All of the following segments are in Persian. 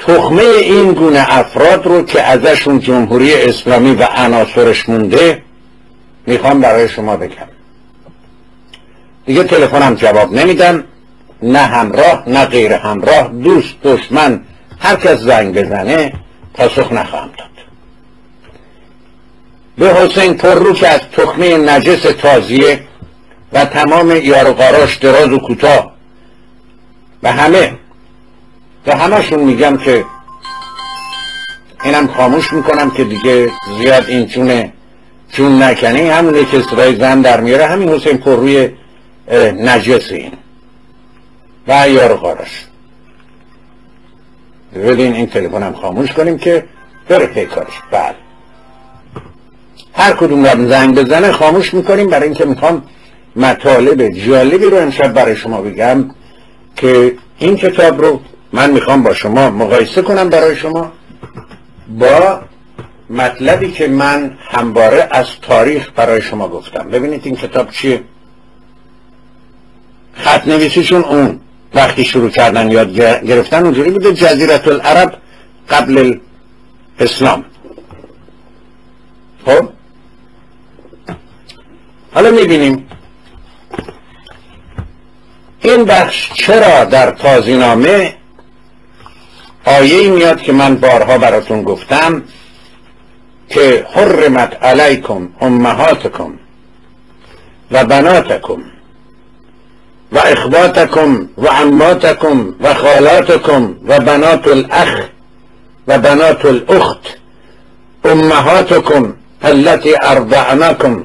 تخمه این گونه افراد رو که ازشون جمهوری اسلامی و عناصرش مونده میخوام برای شما بگم. دیگه تلفنم جواب نمیدم، نه همراه نه غیر همراه، دوست دشمن هر کس زنگ بزنه پاسخ نخواهم داد. به حسین پررو که از تخمه نجس تازیه و تمام یار و قاراش دراز و کوتاه و همشون میگم که اینم خاموش میکنم که دیگه زیاد این چون نکنی. همونه که صدای زن در میاره همین حسین پرروی نجس این و یار و قاراش. ببین این تلفنم خاموش کنیم که بره پیکارش. بله هر کدوم رو زنگ بزنه خاموش میکنیم، برای اینکه میخوام مطالب جالبی رو امشب برای شما بگم که این کتاب رو من میخوام با شما مقایسه کنم برای شما با مطلبی که من همواره از تاریخ برای شما گفتم. ببینید این کتاب چیه. خط نویسیشون اون وقتی شروع کردن یاد گرفتن اونجوری بوده: جزیره العرب قبل الاسلام. خب حالا میبینیم این بخش چرا در تازی‌نامه آیه‌ای میاد که من بارها براتون گفتم که حرمت علیکم امهاتکم و بناتکم و اخواتکم و عماتکم و خالاتکم و بنات الاخ و بنات الاخت امهاتکم التي ارضعنکم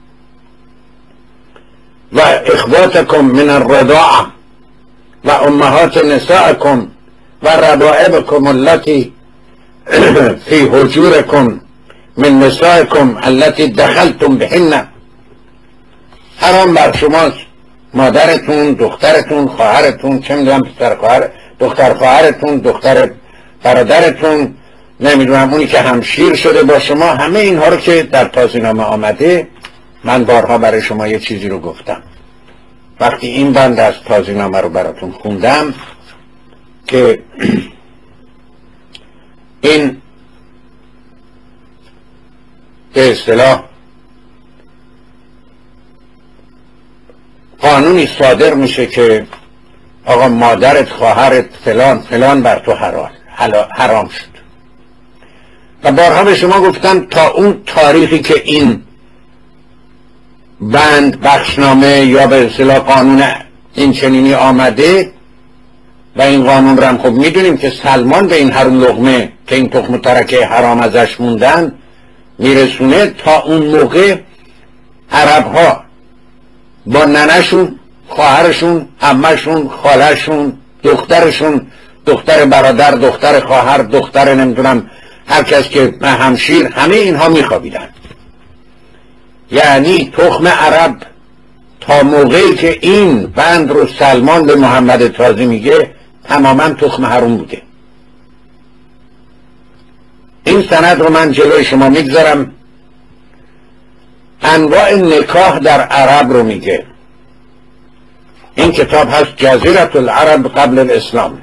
و اخواتکم من الرضاعه و امهات نسائکم و ربائبکم التي فی حجورکم من نسائکم التي دخلتم بهن. حرام بر شماست مادرتون، دخترتون، خواهرتون، چه میدونم پسر خواهر، دختر خواهرتون، دختر برادرتون، نمیدونم اونی که همشیر شده با شما، همه اینها رو که در تازی‌نامه آمده من بارها برای شما یه چیزی رو گفتم. وقتی این بند از تازی‌نامه رو براتون خوندم که این به اصطلاح قانونی صادر میشه که آقا مادرت، خواهرت، فلان فلان بر تو حرام شد. و بارها به شما گفتم تا اون تاریخی که این بند بخشنامه یا به اصطلاح قانون این چنینی آمده و این قانون رو هم خب میدونیم که سلمان به این حروم لقمه که این تخم ترکه حرام ازش موندن میرسونه، تا اون موقع عرب ها با ننشون، خواهرشون، عمهشون، خالهشون، دخترشون، دختر برادر، دختر خواهر، دختر نمیدونم هر کس که همشیر، همه اینها میخوابیدن. یعنی تخم عرب تا موقعی که این بند رو سلمان به محمد تازی میگه تماما تخم حروم بوده. این سند رو من جلوی شما میگذارم. انواع نکاح در عرب رو میگه. این کتاب هست جزیره العرب قبل الاسلام.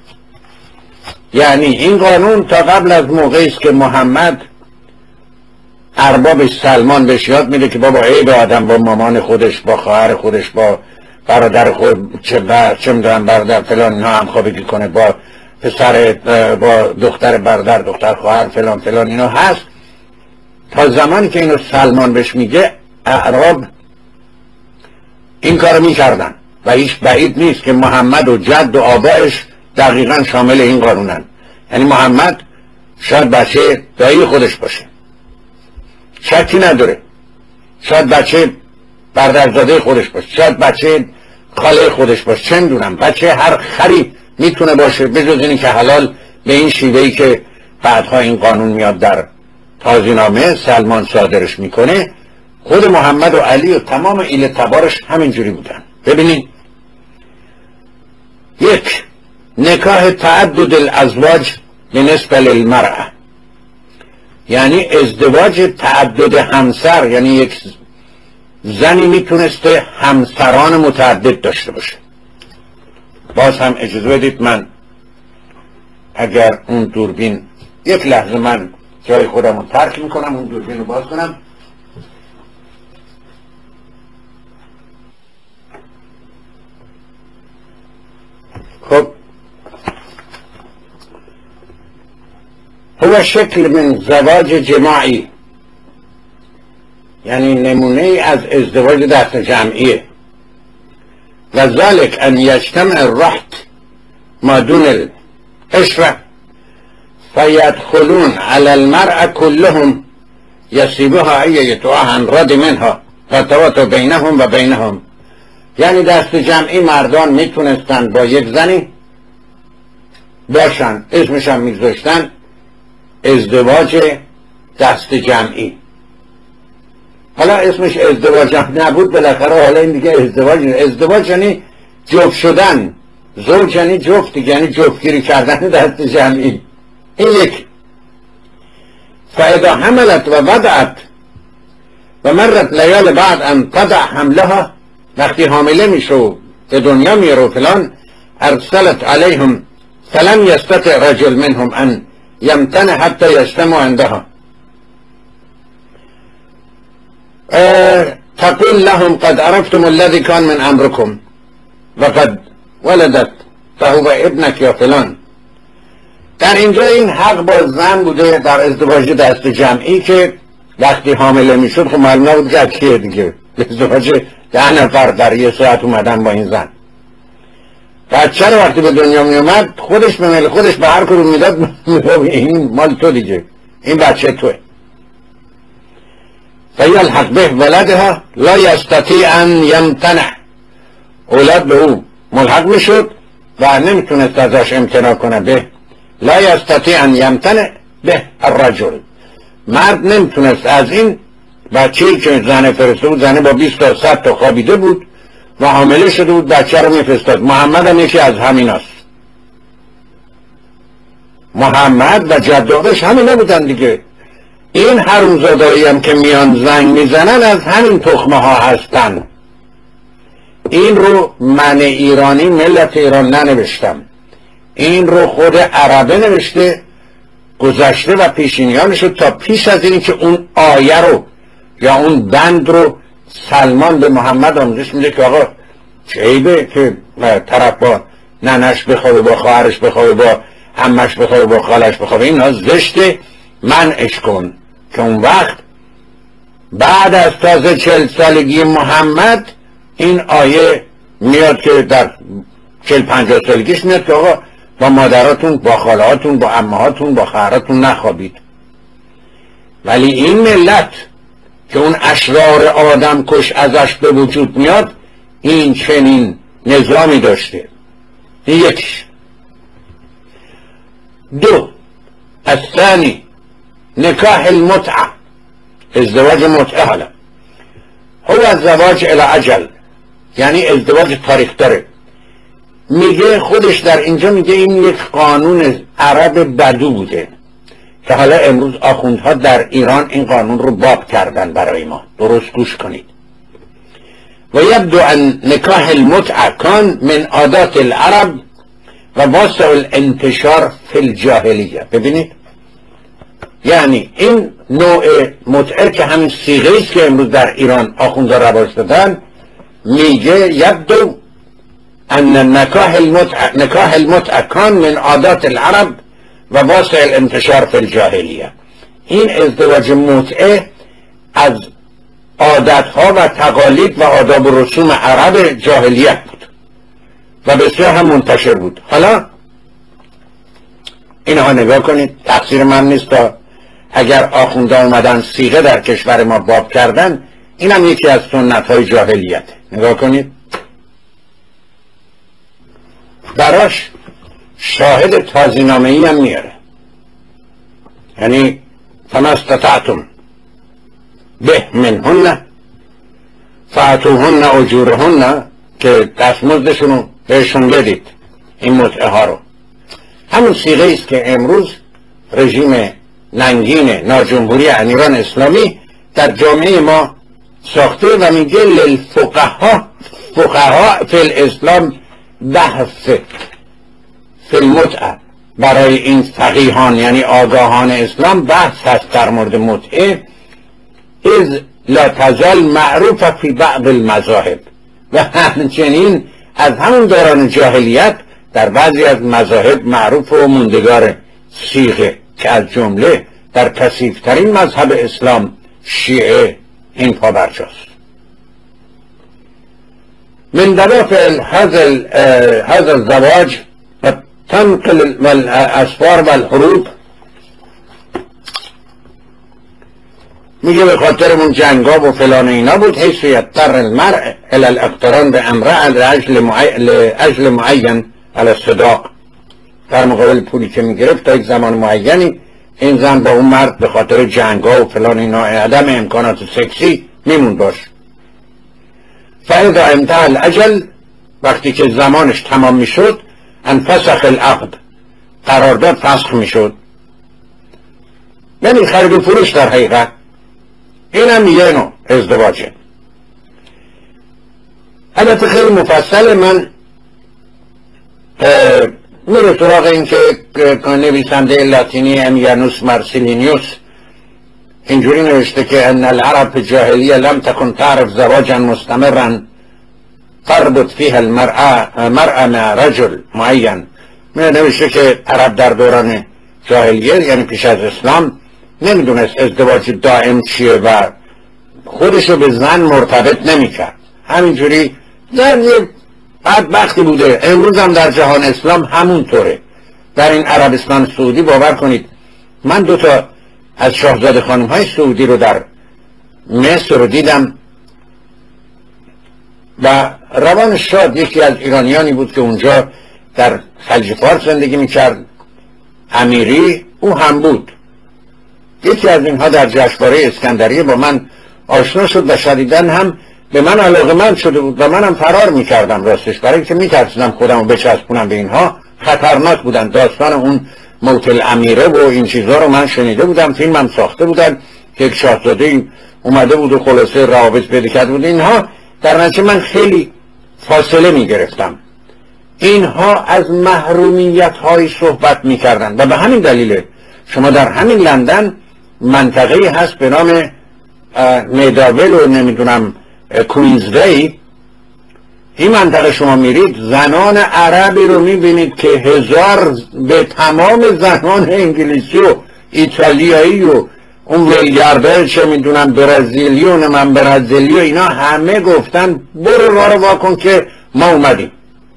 یعنی این قانون تا قبل از موقعی است که محمد اربابش سلمان بهش یاد میده که بابا عیب آدم با مامان خودش، با خواهر خودش، با برادر خود، چه میدونم برادر فلان اینا هم خوابگی کنه، با پسر، با دختر برادر، دختر خواهر فلان فلان اینا هست. تا زمانی که اینو سلمان بهش میگه اعراب این کارو میکردن و هیچ بعید نیست که محمد و جد و آبائش دقیقا شامل این قانونن. یعنی محمد شاید بچه دایی خودش باشه، شکی نداره، شاید بچه برادرزاده خودش باشه، شاید بچه خاله خودش باشه، چه میدونم بچه هر خری میتونه باشه، بجز اینی که حلال به این شیوهی که بعدها این قانون میاد در تازی‌نامه سلمان صادرش میکنه. خود محمد و علی و تمام ایل تبارش همینجوری بودن. ببینید، یک، نکاح تعدد الازواج بالنسبه للمرأه، یعنی ازدواج تعدد همسر، یعنی یک زنی میتونسته همسران متعدد داشته باشه. باز هم اجازه بدید من اگر اون دوربین، یک لحظه من جای خودم رو ترک میکنم، اون دوربین رو باز کنم. خب هو شکل من زواج جماعی، یعنی نمونه از ازدواج دست جمعیه. و ذلك ان یجتمع الرحت ما دون العشرة فيدخلون على المرأة كلهم يصيبها أية عن رد منها فتواتر بينهم و بينهم. یعنی دست جمعی مردان میتونستن با یک زنی باشن، اسمش هم میگذاشتن ازدواج دست جمعی. حالا اسمش ازدواج نبود، بالاخره حالا این دیگه ازدواج یعنی جفت شدن، زوج یعنی جفت، یعنی جفتگیری کردن دست جمعی. این یک. فاذا حملت و وضعت و مرت لیال بعد ان تضع حملها، وقتی حامله میشه و به دنیا میاره و فلان، ارسلت علیهم فلم یستطع رجل منهم ان یمتنع حتی یجتمع عندها تقول لهم قد عرفتم الذي كان من امركم وقد ولدت فهو ابنك یا فلان. در اینجا این حق با زن بوده در ازدواج دست جمعی که وقتی حامله میشد خب معلوم نبود که کیه دیگه، ازدواج 10 نفر در یه ساعت اومدن با این زن. بچه رو وقتی به دنیا می اومد خودش به میل خودش به هر کدوم میداد، این مال تو دیگه، این بچه توه. فیلحق به ولدها لا یستطیع ان یمتنع، اولاد به او ملحق میشد و نمیتونست ازش امتناع کنه. به لا یستطیع ان یمتنع به الرجل، مرد نمیتونست از این بچه‌ای که زن فرسته بود، زنه با 20 تا 100 تا خوابیده بود و حامله شده بود، بچه رو میفرستاد. محمد هم یکی از همین است. محمد و جدادش همین نبودن دیگه. این حرومزادایی هم که میان زنگ میزنن از همین تخمه ها هستن. این رو من ایرانی، ملت ایران ننوشتم، این رو خود عربه نوشته، گذشته و پیشینیانش رو تا پیش از این که اون آیه رو یا اون بند رو سلمان به محمد آموزش میده که آقا چه عیبه که طرف با ننش بخوابه، با خواهرش بخوابه، با عمش بخوابه، با خالش بخوابه، اینا زشته، منعش کن. که اون وقت بعد از تازه 40 سالگی محمد این آیه میاد که در 40-50 سالگیش میاد که آقا با مادراتون، با خالهاتون، با عمهاتون، با خواهراتون نخوابید. ولی این ملت که اون اشرار آدم کش ازش به وجود میاد، این چنین نظامی داشته. این یکیش. دو، الثانی نکاح المتعه، ازدواج متعه. حالا هو ازدواج الی اجل، یعنی ازدواج تاریخ داره. میگه خودش در اینجا میگه این یک قانون عرب بدو بوده که حالا امروز آخوندها در ایران این قانون رو باب کردن برای ما. درست گوش کنید. و یبدو ان نکاح المتعه کان من عادات العرب و واسع الانتشار فی الجاهلیه. ببینید، یعنی این نوع متعه که همین صیغه است که امروز در ایران آخوندها رواج دادن، میگه یبدو ان نکاح المتعه کان من عادات العرب و واسع الانتشار فی الجاهلیه. این ازدواج متعه از عادتها و تقالید و آداب و رسوم عرب جاهلیت بود و بسیار هم منتشر بود. حالا اینها نگاه کنید، تقصیر من نیست تا اگر آخونده اومدن صیغه در کشور ما باب کردن، این هم یکی از سنت های جاهلیت. نگاه کنید، براش شاهد تازینامه‌ای هم میاره، یعنی فما استطعتم به منهن فاتوهن اجورهن، که دستمزدشون بهشون بدید این متعه ها رو. همون صیغه است که امروز رژیم ننگین ناجمهوری ایران اسلامی در جامعه ما ساخته و میگه للفقها فی الاسلام بحث فی المتعه برای این فقیهان یعنی آگاهان اسلام بحث هست در مورد متعه، از لا تزال معروف فی بعض المذاهب، و همچنین از همون دوران جاهلیت در بعضی از مذاهب معروف و موندگار صیغه که از جمله در کثیف‌ترین مذهب اسلام شیعه این پابرجاست. من دوافع هذا الزواج و تنقل الاسفار و الحروب، میگه به خاطر اون جنگا و فلان اینا بود، حیث یضطر المرء الى الاقتران به امرأة لاجل معین علی الصداق، در مقابل پولی که میگرفت تا یک زمان معینی این زن با اون مرد به خاطر جنگا و فلان اینا عدم امکانات سکسی میمون باش. فاذا انتهى الاجل، وقتی که زمانش تمام میشد، انفسخ العقد، قرارداد فسخ میشد، یعنی خرید و فروش در حقیقت. این هم یه نوع ازدواجه. البته خیلی مفصل، من میره سراغ این که نویسنده لاتینی امیانوس مارسیلینیوس اینجوری نوشته که ان العرب فی جاهلیه لم تکن تعرف زواجا مستمرا تربط فیه المرأة مع رجل معین. نوشته که عرب در دوران جاهلیه یعنی پیش از اسلام نمیدونست ازدواج دائم چیه و خودشو به زن مرتبط نمیکرد، همینجوری زن یه بدبختی بوده. امروز هم در جهان اسلام همونطوره. در این عربستان سعودی باور کنید، من 2 تا از شاهزاده خانم های سعودی رو در مصر رو دیدم و روان شاد یکی از ایرانیانی بود که اونجا در خلیج فارس زندگی میکرد، امیری، او هم بود. یکی از اینها در جشنواره اسکندریه با من آشنا شد و شدیداً هم به من علاقه‌مند شده بود و منم فرار میکردم راستش، برای اینکه میترسیدم خودم رو بچسبونم به اینها. خطرناک بودن. داستان اون موت الامیره و این چیزها رو من شنیده بودم، فیلمم ساخته بودن که یک شاهزاده اومده بود و خلاصه روابط پیدا کرده بود اینها. در نتیجه من خیلی فاصله میگرفتم. اینها از محرومیت های صحبت میکردن و به همین دلیل شما در همین لندن منطقه‌ای هست به نام میداول و نمیدونم کوینزوی. این منطقه شما میرید زنان عربی رو میبینید که 1000 به تمام زنان انگلیسی و ایتالیایی و اون ولگرده چه میدونم برزیلی و من برزیلی و اینا همه گفتن برو راه رو واکن که ما اومدیم.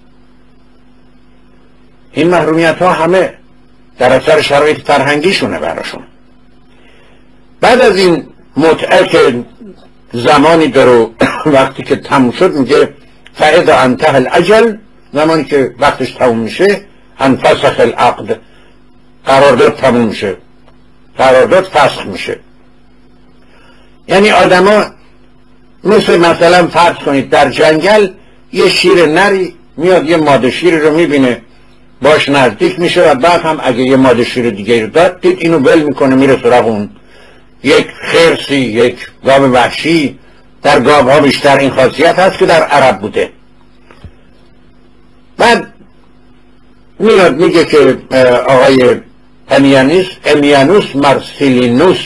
این محرومیت ها همه در اثر شرایط فرهنگیشونه براشون. بعد از این متعه که زمانی داره وقتی که تموم شد میگه فاذا انتهى الاجل، زمانی که وقتش تموم میشه انفسخ العقد، قرارداد تموم میشه، قرارداد فسخ میشه. یعنی آدما مثلا فرض کنید در جنگل یه شیر نری میاد یه ماده شیر رو میبینه باش نزدیک میشه و بعد هم اگه یه ماده شیر دیگه رو داد دید اینو ول میکنه میره سراغ اون. یک خرسی، یک گاو وحشی، در گاوها بیشتر این خاصیت هست که در عرب بوده. بعد میاد میگه که آقای امیانوس مارسیلینوس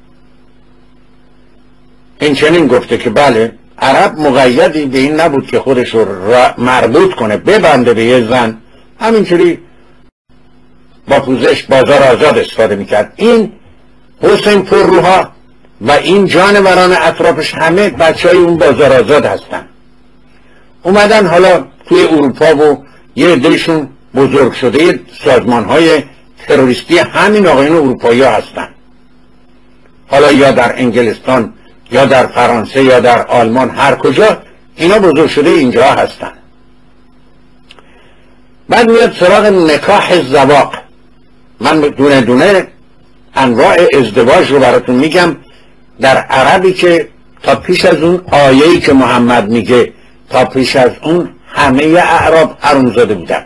این چنین گفته که بله عرب مقیدی به این نبود که خودش رو مربوط کنه ببنده به یه زن، همینجوری با پوزش بازار آزاد استفاده میکرد. این حسین پرروها و این جانوران اطرافش همه بچه های اون بازار آزاد هستن. اومدن حالا توی اروپا و یه عدهشون بزرگ شده سازمان های تروریستی همین آقایون اروپایی ها هستن، حالا یا در انگلستان یا در فرانسه یا در آلمان، هر کجا اینا بزرگ شده اینجا هستن. بعد میاد سراغ نکاح زواق. من دونه دونه انواع ازدواج رو براتون میگم در عربی که تا پیش از اون آیه‌ای که محمد میگه تا پیش از اون همه اعراب حرامزاده بودن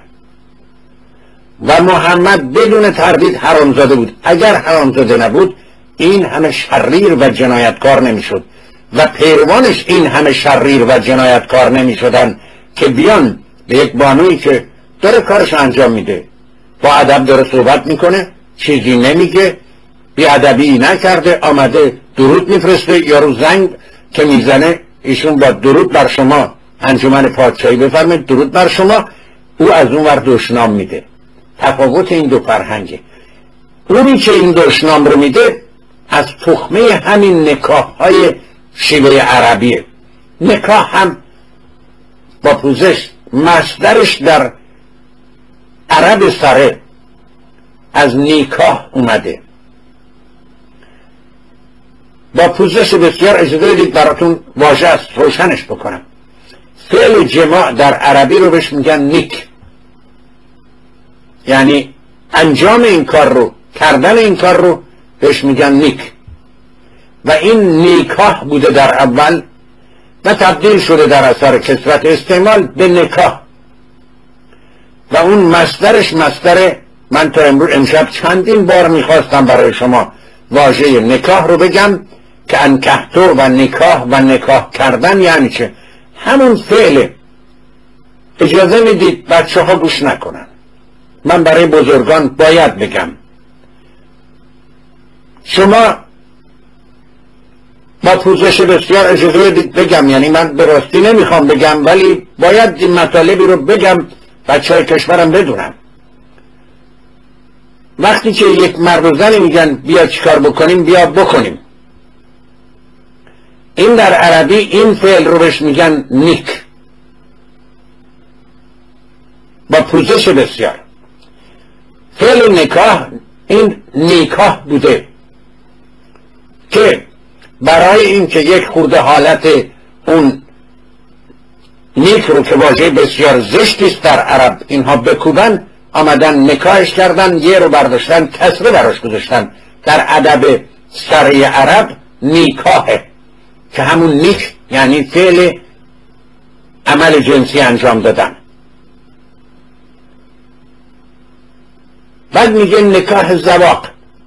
و محمد بدون تردید حرامزاده بود. اگر حرامزاده نبود این همه شریر و جنایتکار نمیشد و پیروانش این همه شریر و جنایتکار نمیشدن که بیان به یک بانویی که داره کارش انجام میده با ادب داره صحبت میکنه، چیزی نمیگه، بیادبی نکرده، آمده درود میفرسته، یارو زنگ که میزنه ایشون با درود بر شما انجمن پادشاهی بفرمایید درود بر شما، او از اون ور دشنام میده. تفاوت این دو فرهنگه. اونی که این دشنام رو میده از تخمه همین نکاح های شیوه عربیه. نکاح هم با پوزش مصدرش در عرب سره از نیکاه اومده. با پوزش بسیار اجازه بدید براتون واژه است روشنش بکنم. فعل جماع در عربی رو بهش میگن نیک، یعنی انجام این کار رو، کردن این کار رو بهش میگن نیک. و این نیکاه بوده در اول و تبدیل شده در اثر کثرت استعمال به نکاح و اون مصدرش مصدر، من تا امشب چندین بار میخواستم برای شما واژه نکاح رو بگم که انکحتو و نکاح و نکاح کردن یعنی چه؟ همون فعل. اجازه میدید بچه ها گوش نکنن، من برای بزرگان باید بگم. شما با پوزش بسیار اجازه بدید بگم، یعنی من به راستی نمیخوام بگم ولی باید این مطالبی رو بگم بچه های کشورم بدونم. وقتی که یک مرد و زنی میگن بیا چیکار بکنیم، بیا بکنیم، این در عربی این فعل رو بهش میگن نیک، با پوزش بسیار. فعل نکاح این نیکاه بوده که برای این که یک خورده حالت اون نیک رو که واژه بسیار زشتی است در عرب اینها بکوبن، آمدن نکاحش کردن، یه رو برداشتن کسره براش گذاشتن. در ادب سره عرب نیکاهه که همون نیک یعنی فعل عمل جنسی انجام دادن. بعد میگه نکاح زواق.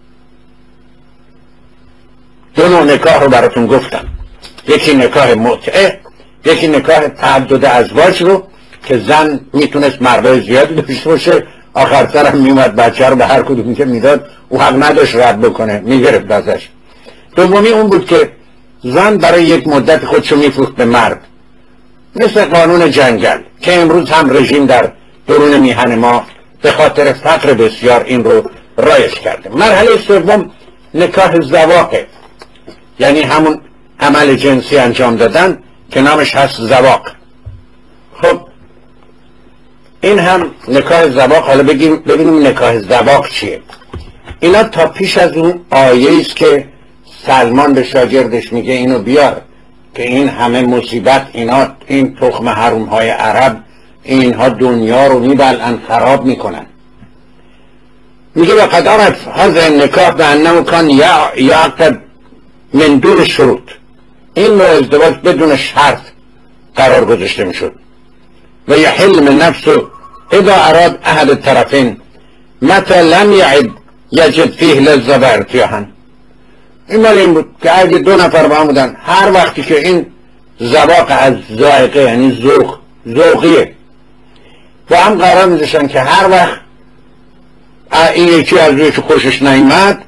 دو نوع نکاح رو براتون گفتم، یکی نکاح متعه، یکی نکاح تعدد ازواج رو که زن میتونست مردای زیادی داشته باشه، آخر سرم میومد بچه رو به هر کدومی که میداد او حق نداشت رد بکنه، میگرفت ازش. دومی اون بود که زن برای یک مدت خودشو میفروخت به مرد، مثل قانون جنگل که امروز هم رژیم در درون میهن ما به خاطر فقر بسیار این رو رایج کرده. مرحله سوم نکاح زواقه، یعنی همون عمل جنسی انجام دادن که نامش هست زواق. خب این هم نکاح زواق. حالا ببینیم نکاح زواق چیه. اینا تا پیش از اون آیه است که سلمان به شاگردش میگه اینو بیار که این همه مصیبت، اینا این تخم حروم های عرب اینها دنیا رو میبلعن، خراب میکنن. میگه وقد عرف هذا النکاح بانه کان یعقد من دون شروط، این نوع ازدواج بدون شرط قرار گذاشته میشد. و یحل من نفسه اذا اراد احد الطرفین متى لم یعد یجد فیه لذة و ارتیاحا. این مال این بود که اگه دو نفر با هم بودن، هر وقتی که این زواق از ذائقه یعنی ذوقیه با هم قرار میذاشتن که هر وقت این یکی از روی که خوشش نیامد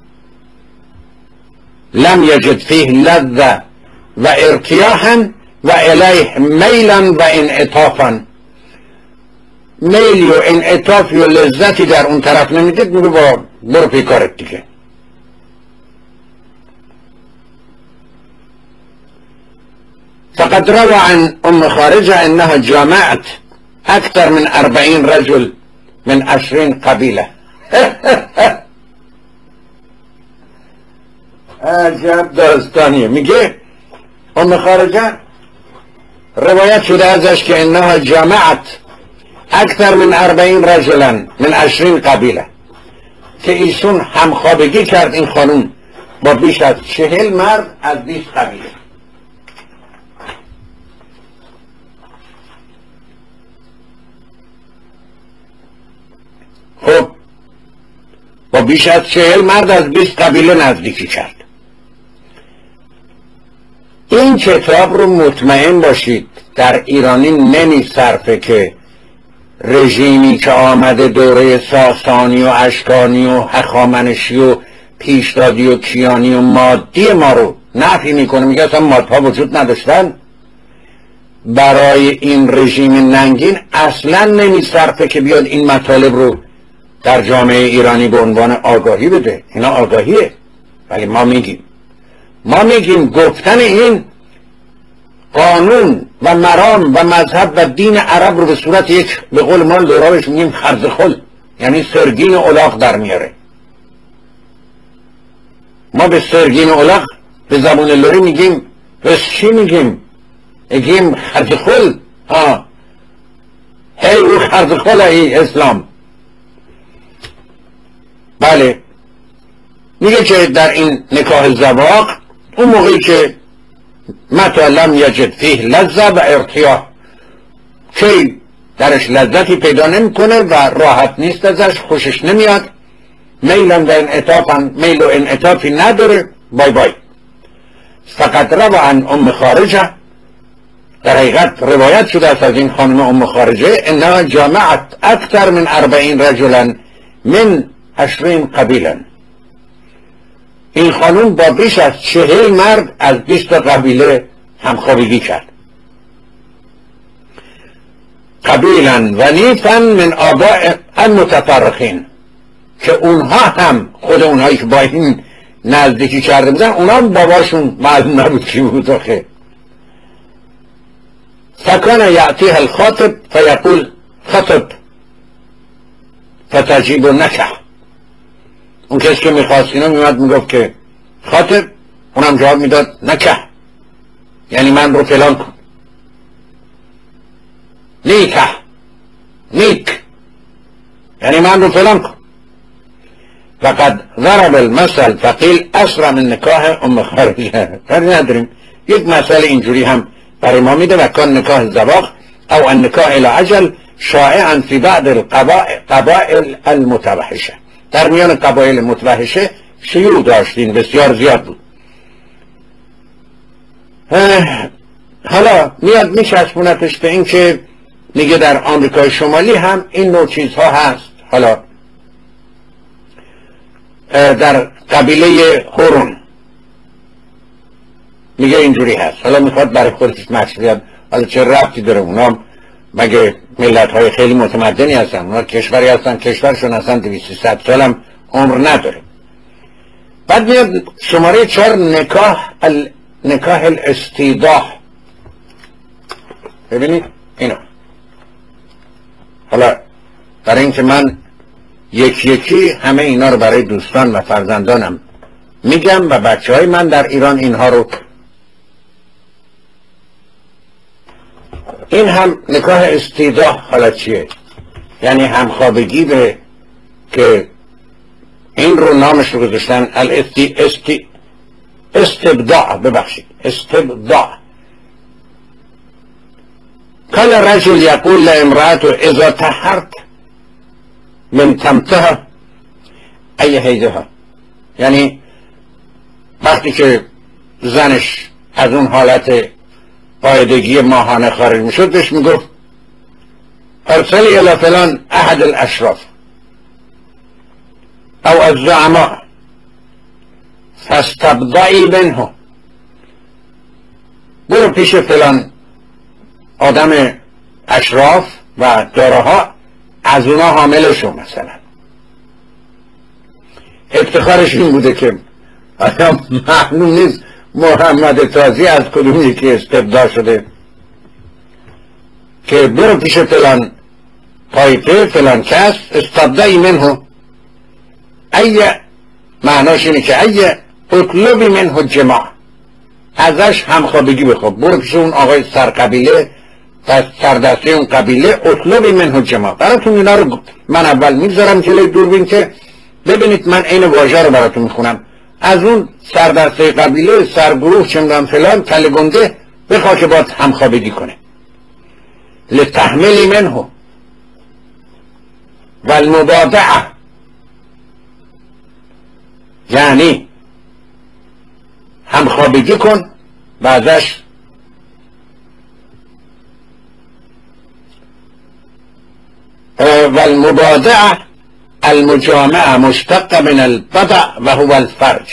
لم یجد فیه لذة و ارتیاحا و الیه میلا و انعطافا، میلی و انعطافی و لذتی در اون طرف نمیدید، میگه با برو پی کارت دیگه. فقد روى عن ام خارجه انها جامعت اكثر من 40 رجل من 20 قبیله. عجب داستانیه. میگه ام خارجه روایت شده ازش که انها جامعت اکثر من 40 رجلا من 20 قبیله، که ایشون همخوابگی کرد این خانوم با بیش از 40 مرد از 20 قبیله. خب با بیش از 40 مرد از 20 قبیله نزدیکی کرد. این کتاب رو مطمئن باشید در ایرانی نمی صرفه که رژیمی که آمده دوره ساسانی و اشکانی و هخامنشی و پیشدادی و کیانی و مادی ما رو نفی میکنه، میگه اصلا مادها وجود نداشتن، برای این رژیم ننگین اصلا نمیصرفه که بیاد این مطالب رو در جامعه ایرانی به عنوان آگاهی بده. اینا آگاهیه، ولی ما میگیم گفتن این قانون و مرام و مذهب و دین عرب رو به صورت یک، به قول ما لورابش میگیم خرزخل، یعنی سرگین الاغ در میاره. ما به سرگین الاغ به زبان لوری میگیم، بس چی میگیم؟ میگیم خرزخل. هی او خرزخل ای اسلام. بله، میگه که در این نکاح زواق اون موقعی که متى لم یجد فیه لذت و ارتیاح، که درش لذتی پیدا نمیکنه و راحت نیست ازش، خوشش نمیاد، میل و انعطافی نداره، بای بای. فقط روى عن ام خارجه، در حقیقت روایت شده است از این خانم ام خارجه، انها جامعت اکثر من 40 رجلا من 20 قبیلا. این خانم با بیش از 40 مرد از 20 قبیله همخوابگی کرد. قبیلا و نیفا من آباء المتفرقین، که اونها هم خود اونهایی که با این نزدیکی کرده بودن، اونها هم باباشون معلوم نبود کی بود آخه. فکان یعطیها الخاطب فیقول خطب فتجیب نکح. اون کسی که میخواست اینا میمد میگفت که خاطب، اونم جواب میداد نکح، یعنی من رو فلان کن. نیکح، نیک، یعنی من رو فلان کن. فقد ضرب المثل فقیل اسرع من نکاح ام خارجه. کاری نداریم، یک مسئله اینجوری هم برای ما میده، و کان نکاح زواق او النکاح الى اجل شائعا فی بعض القبائل المتوحشه. در میان قبایل متوحشه شیوع داشتین، بسیار زیاد بود. حالا میاد میچسبونتش به این که میگه در آمریکای شمالی هم این نوع چیزها هست. حالا در قبیله هورون میگه اینجوری هست. حالا میخواد برای خودش مشروعیت، حالا چه ربطی داره؟ اونا مگه ملت های خیلی متمدنی هستن، اونا کشوری هستن، کشورشون هستن 200 سال هم عمر نداره. بعد میاد شماره 4 نکاح الاستیضاح. ببینید اینو، حالا برای اینکه من یکی همه اینا رو برای دوستان و فرزندانم میگم و بچه های من در ایران اینها رو، این هم نکاح استیضاح. حالا چیه؟ یعنی همخوابگی به، که این رو نامش رو گذاشتن استبداع. ببخشید، استبداع. کل رجل یقول لامرأته اذا طهرت من تمتها ای حیدها، یعنی وقتی که زنش از اون حالت قاعدگی ماهانه خارج میشد، بهش میگفت ارسلی الى فلان احد الاشراف او الزعماء فاستبضعی منه، برو پیش فلان آدم اشراف و دارها، از اونا حامل شو. مثلا افتخارش این بوده که آیا معلوم نیست محمد تازی از کدوم یکی استبداع شده، که برو پیش فلان طایفه فلان کس استبدعی منه، ای معناش اینه که ای اطلبی منه جماع، ازش همخوابگی بخواب. برو پیش اون آقای سرقبیله و سردسته اون قبیله، اطلبی منه جماع. براتون اینا رو من اول میذارم جلوی دوربین که ببینید، من این واژه رو براتون میخونم. از اون سردسته قبیله، سرگروه، چندان فلان، کله گنده بخواه که باید همخوابگی کنه. لتحملی منه و المبادعه، یعنی همخوابگی کن و ازش و المبادعه المجامعه مشتق من البدع و هو الفرج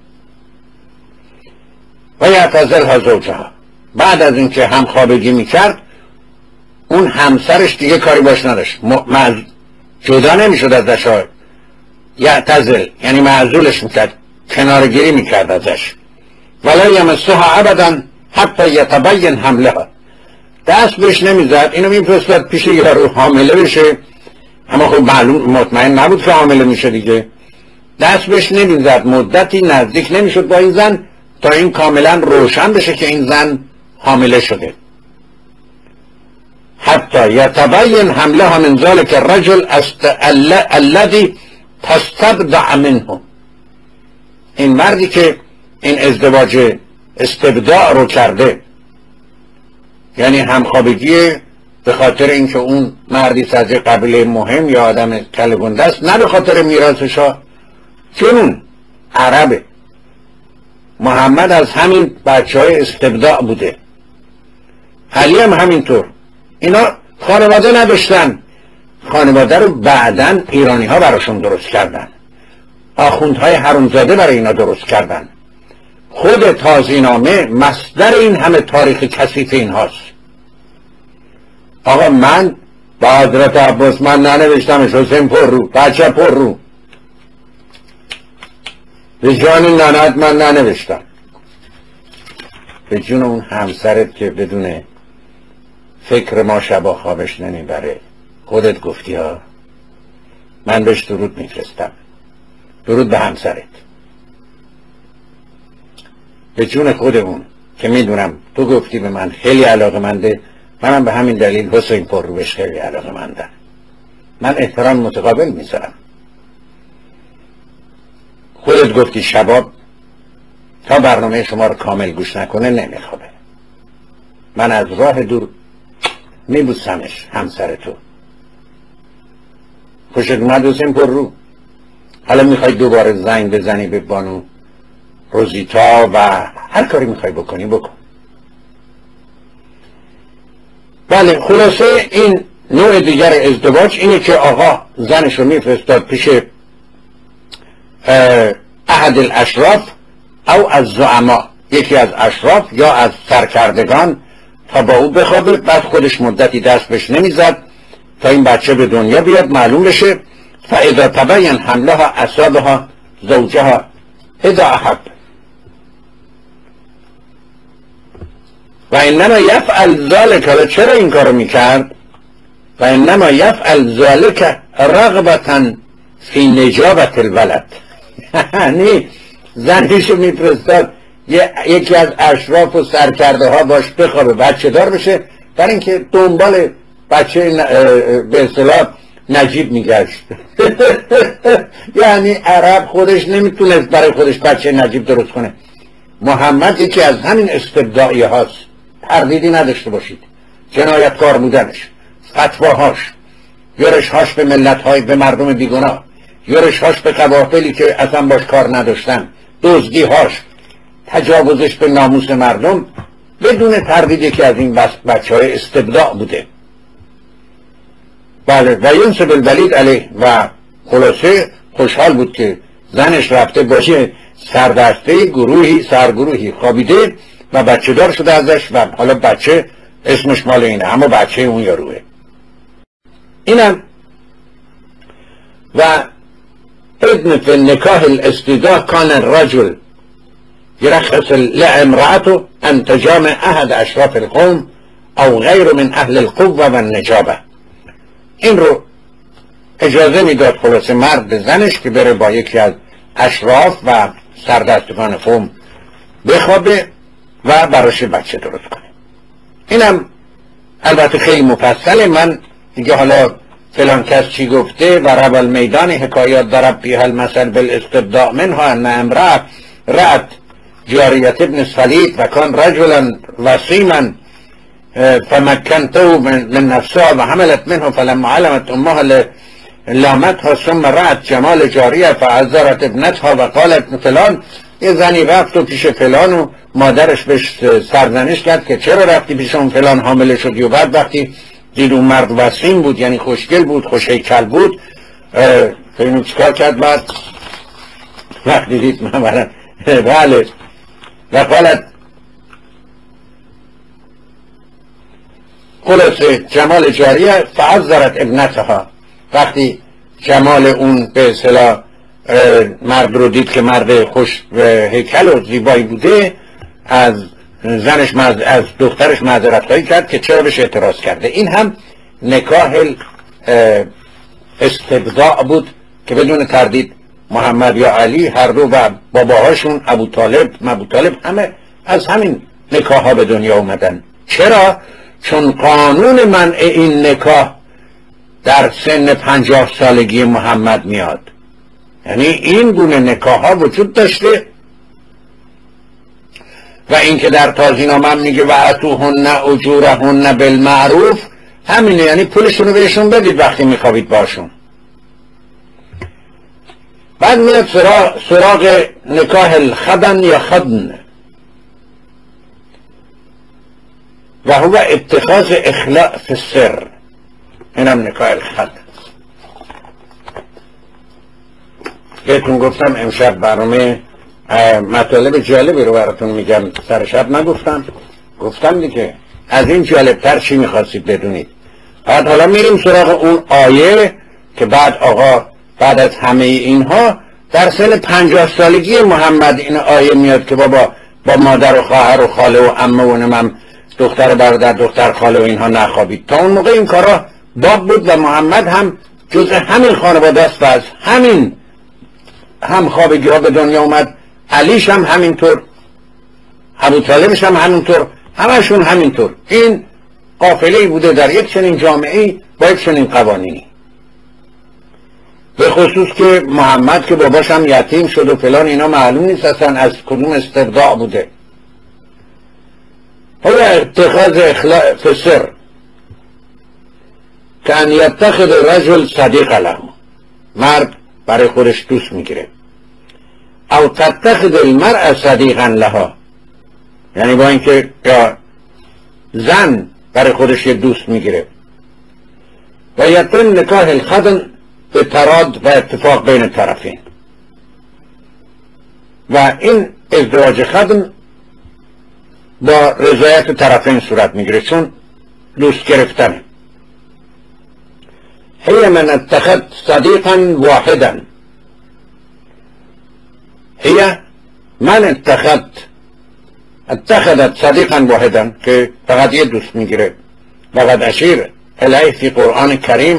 و یعتزلها زوجها. بعد از اینکه همخوابگی میکرد اون همسرش دیگه کاری باش نداشت، جدا نمیشد ازش، یعتزل یعنی معزولش میکرد، کنارگیری میکرد ازش. ولا یمسها ابدا حتی یتبین حملها، دست بهش نمیزد، اینو میفرستاد پیش یارو حامله بشه، اما خب معلوم مطمئن نبود که حامله میشه دیگه، دست بهش نمیزد، مدتی نزدیک نمیشد با این زن تا این کاملا روشن بشه که این زن حامله شده. حتی یتبین حملها من ذلك الرجل الذي تستبدع منه، این مردی که این ازدواج استبداع رو کرده، یعنی همخوابگی به خاطر اینکه اون مردی از قبیله مهم یا آدم کله‌گنده است، نه به خاطر میراثش ها، چون عربه. محمد از همین بچهای استبداع بوده، علی هم همینطور. اینا خانواده نداشتن، خانواده رو بعدن ایرانی ها براشون درست کردن، آخوندهای حرومزاده برای اینا درست کردن. خود تازینامه مصدر این همه تاریخ کثیف این هاست. آقا من با حضرت عباس من ننوشتمش، حسین پر رو، بچه پر رو، به جان ننت من ننوشتم، به جون اون همسرت که بدون فکر ما شبا خوابش نمیبره. خودت گفتی ها، من بهش درود میفرستم، درود به همسرت، به جون خود اون که میدونم تو گفتی به من خیلی علاقه‌منده، منم به همین دلیل حسین پر رو بهش خیلی علاقه‌مندم، من احترام متقابل میذارم. خودت گفتی شباب تا برنامه شما رو کامل گوش نکنه نمیخوابه. من از راه دور میبوسمش همسر تو. خوشت اومد حسین پر رو؟ حالا میخوای دوباره زنگ بزنی به بانو روزیتا و هر کاری میخوای بکنی بکن. بله، خلاصه این نوع دیگر ازدواج اینه که آقا زنش رو میفرستاد پیش احد الاشراف او از زعما، یکی از اشراف یا از سرکردگان، تا با او بخوابه. بعد خودش مدتی دست بهش نمیزد تا این بچه به دنیا بیاد، معلوم بشه. فاذا تبین حملها اصابها زوجها اذا احب و انما یفعل ذلك. و چرا این کارو میکرد؟ و انما یفعل ذلك رغبتا فی نجابت الولد. یعنی زنیشو میفرستاد یکی از اشراف و سرکرده ها باش بخوابه، بچه دار بشه، برای اینکه دنبال بچه به اصطلاح نجیب میگشت. یعنی عرب خودش نمیتونست برای خودش بچه نجیب درست کنه. محمد یکی از همین استبداعی هاست، تردیدی نداشته باشید، جنایتکار بودنش، فتواهاش، یورشهاش به ملت‌های، به مردم بیگناه، یورشهاش به قبایلی که اصلا باش کار نداشتن، دزدی‌هاش، تجاوزش به ناموس مردم، بدون تردید که از این بچه‌های استبداع بوده. بله، و ینسب الولید علیه. و خلاصه خوشحال بود که زنش رفته باشه سردسته سرگروهی خوابیده و بچه دار شده ازش و حالا بچه اسمش مال اینه، اما بچه اون یاروه. اینم و ابن فی نکاح الاستیضاح کان الرجل یرخص لامرأته ان تجامع احد اشراف القوم او غیر من اهل القوة و النجابه. این رو اجازه میداد خلاصه مرد به زنش که بره با یکی از اشراف و سردستگان قوم بخوابه و براش بچه درست کنه. اینم البته خیلی مفصله، من دیگه حالا فلان کس چی گفته و رب المیدان حکایات ضرب فیها المثل بالاستبداع منها ان امرأة رأت جاریت ابن صلیب و کان رجلا وسیما فمکنته من نفسها و حملت منه فلما علمت امها لامتها ثم رأت جمال جاریه فعذرت ابنتها و قالت فلان. یه زنی رفت و پیش فلان و مادرش بهش سرزنش کرد که چرا رفتی پیش اون فلان، حامله شدی. و بعد وقتی دید اون مرد وسیم بود، یعنی خوشگل بود، خوش‌هیکل بود، اینو چیکار کرد؟ بعد وقتی دید من بله و قالت خلاصه جمال جاریه فعذرت ابنتها، وقتی جمال اون به اصطلاح مرد رو دید که مرد خوش هیکل و زیبایی بوده، از زنش از دخترش معذرت‌خواهی کرد که چرا بهش اعتراض کرده. این هم نکاح استبضاع بود که بدون تردید محمد یا علی هر دو و باباهاشون ابو طالب همه از همین نکاح ها به دنیا اومدن. چرا؟ چون قانون منع این نکاح در سن 50 سالگی محمد میاد. یعنی این گونه نکاح ها وجود داشته و این که در تازینامه هم میگه و اتوهن اجورهن بالمعروف، همینه، یعنی پولشون رو بهشون بدید وقتی میخوابید باشون. بعد میاد سراغ نکاح الخدن یا خدن و هو اتخاذ اخلاء فی السر، اینم نکاح الخدن. بهتون گفتم امشب برنامه مطالب جالبی رو براتون میگم، سر شب نگفتم، گفتم دیگه از این جالبتر چی میخواستید بدونید. بعد حالا میریم سراغ اون آیه که بعد آقا بعد از همه اینها در سن 50 سالگی محمد این آیه میاد که بابا با مادر و خواهر و خاله و عمه و نمم دختر برادر دختر خاله و اینها نخوابید. تا اون موقع این کارا باب بود و محمد هم جزء همین خانواده است و از همین همخوابگی ها به دنیا اومد. علیش هم همینطور، ابو طالبش هم همینطور، همشون همینطور. این قافله‌ای بوده در یک چنین جامعه‌ای با یک چنین قوانینی، به خصوص که محمد که باباش هم یتیم شد و فلان، اینا معلوم نیست اصلا از کدوم استبداع بوده. حالا اتخاذ اخلاء فی السر که ان یتخذ رجل صدیق له، مرد برای خودش دوست میگیره، او تتخذ المرأة صدیقا لها، یعنی با اینکه یا زن برای خودش یه دوست میگیره. و یتم نکاح الخدن به تراد و اتفاق بین طرفین، و این ازدواج خدن با رضایت طرفین صورت میگیره چون دوست گرفتنه. هی من اتخذ صدیقا واحدا، هی من اتخذت صدیقا واحدا که فقط یه دوست میگیره. وقد اشیر الیه فی قرآن کریم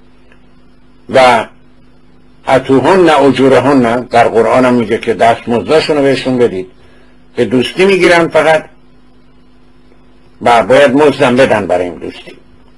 و اتوهن اجورهن، در قرآن هم میگه که دستمزدشون رو بهشون بدید، به دوستی میگیرن فقط و باید مزدم بدن برای این دوستی.